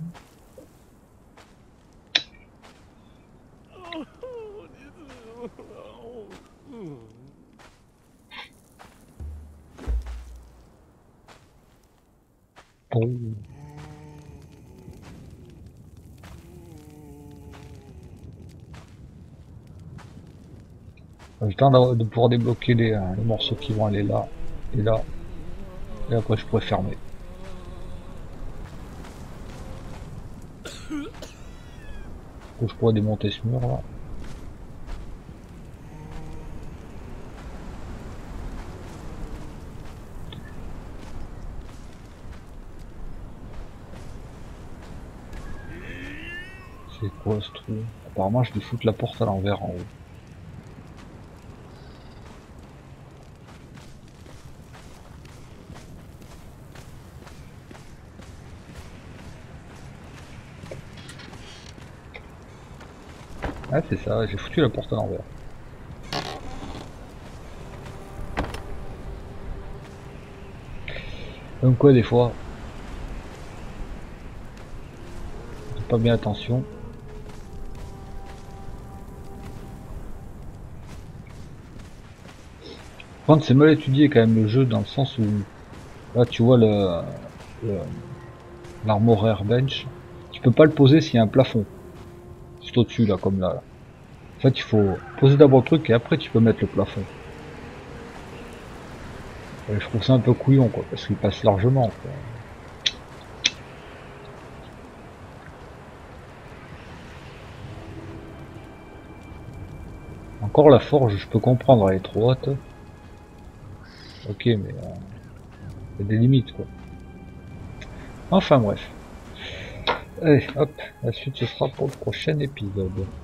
Oh. J'ai le temps de pouvoir débloquer les, les morceaux qui vont aller là et là. Et après je pourrais fermer. que je pourrais démonter ce mur là. C'est quoi ce trou? Apparemment je vais foutre la porte à l'envers en haut. Ah c'est ça, j'ai foutu la porte à l'envers. Comme quoi des fois, faites pas bien attention. Par contre c'est mal étudié quand même le jeu dans le sens où là tu vois le l'armor airbench, tu peux pas le poser s'il y a un plafond. C'est au-dessus là comme là, là. En fait il faut poser d'abord le truc et après tu peux mettre le plafond. Et je trouve ça un peu couillon quoi, parce qu'il passe largement quoi. Encore la forge, je peux comprendre, elle est trop haute. Ok, mais euh, il y a des limites quoi. Enfin bref. Allez, hop, la suite ce sera pour le prochain épisode.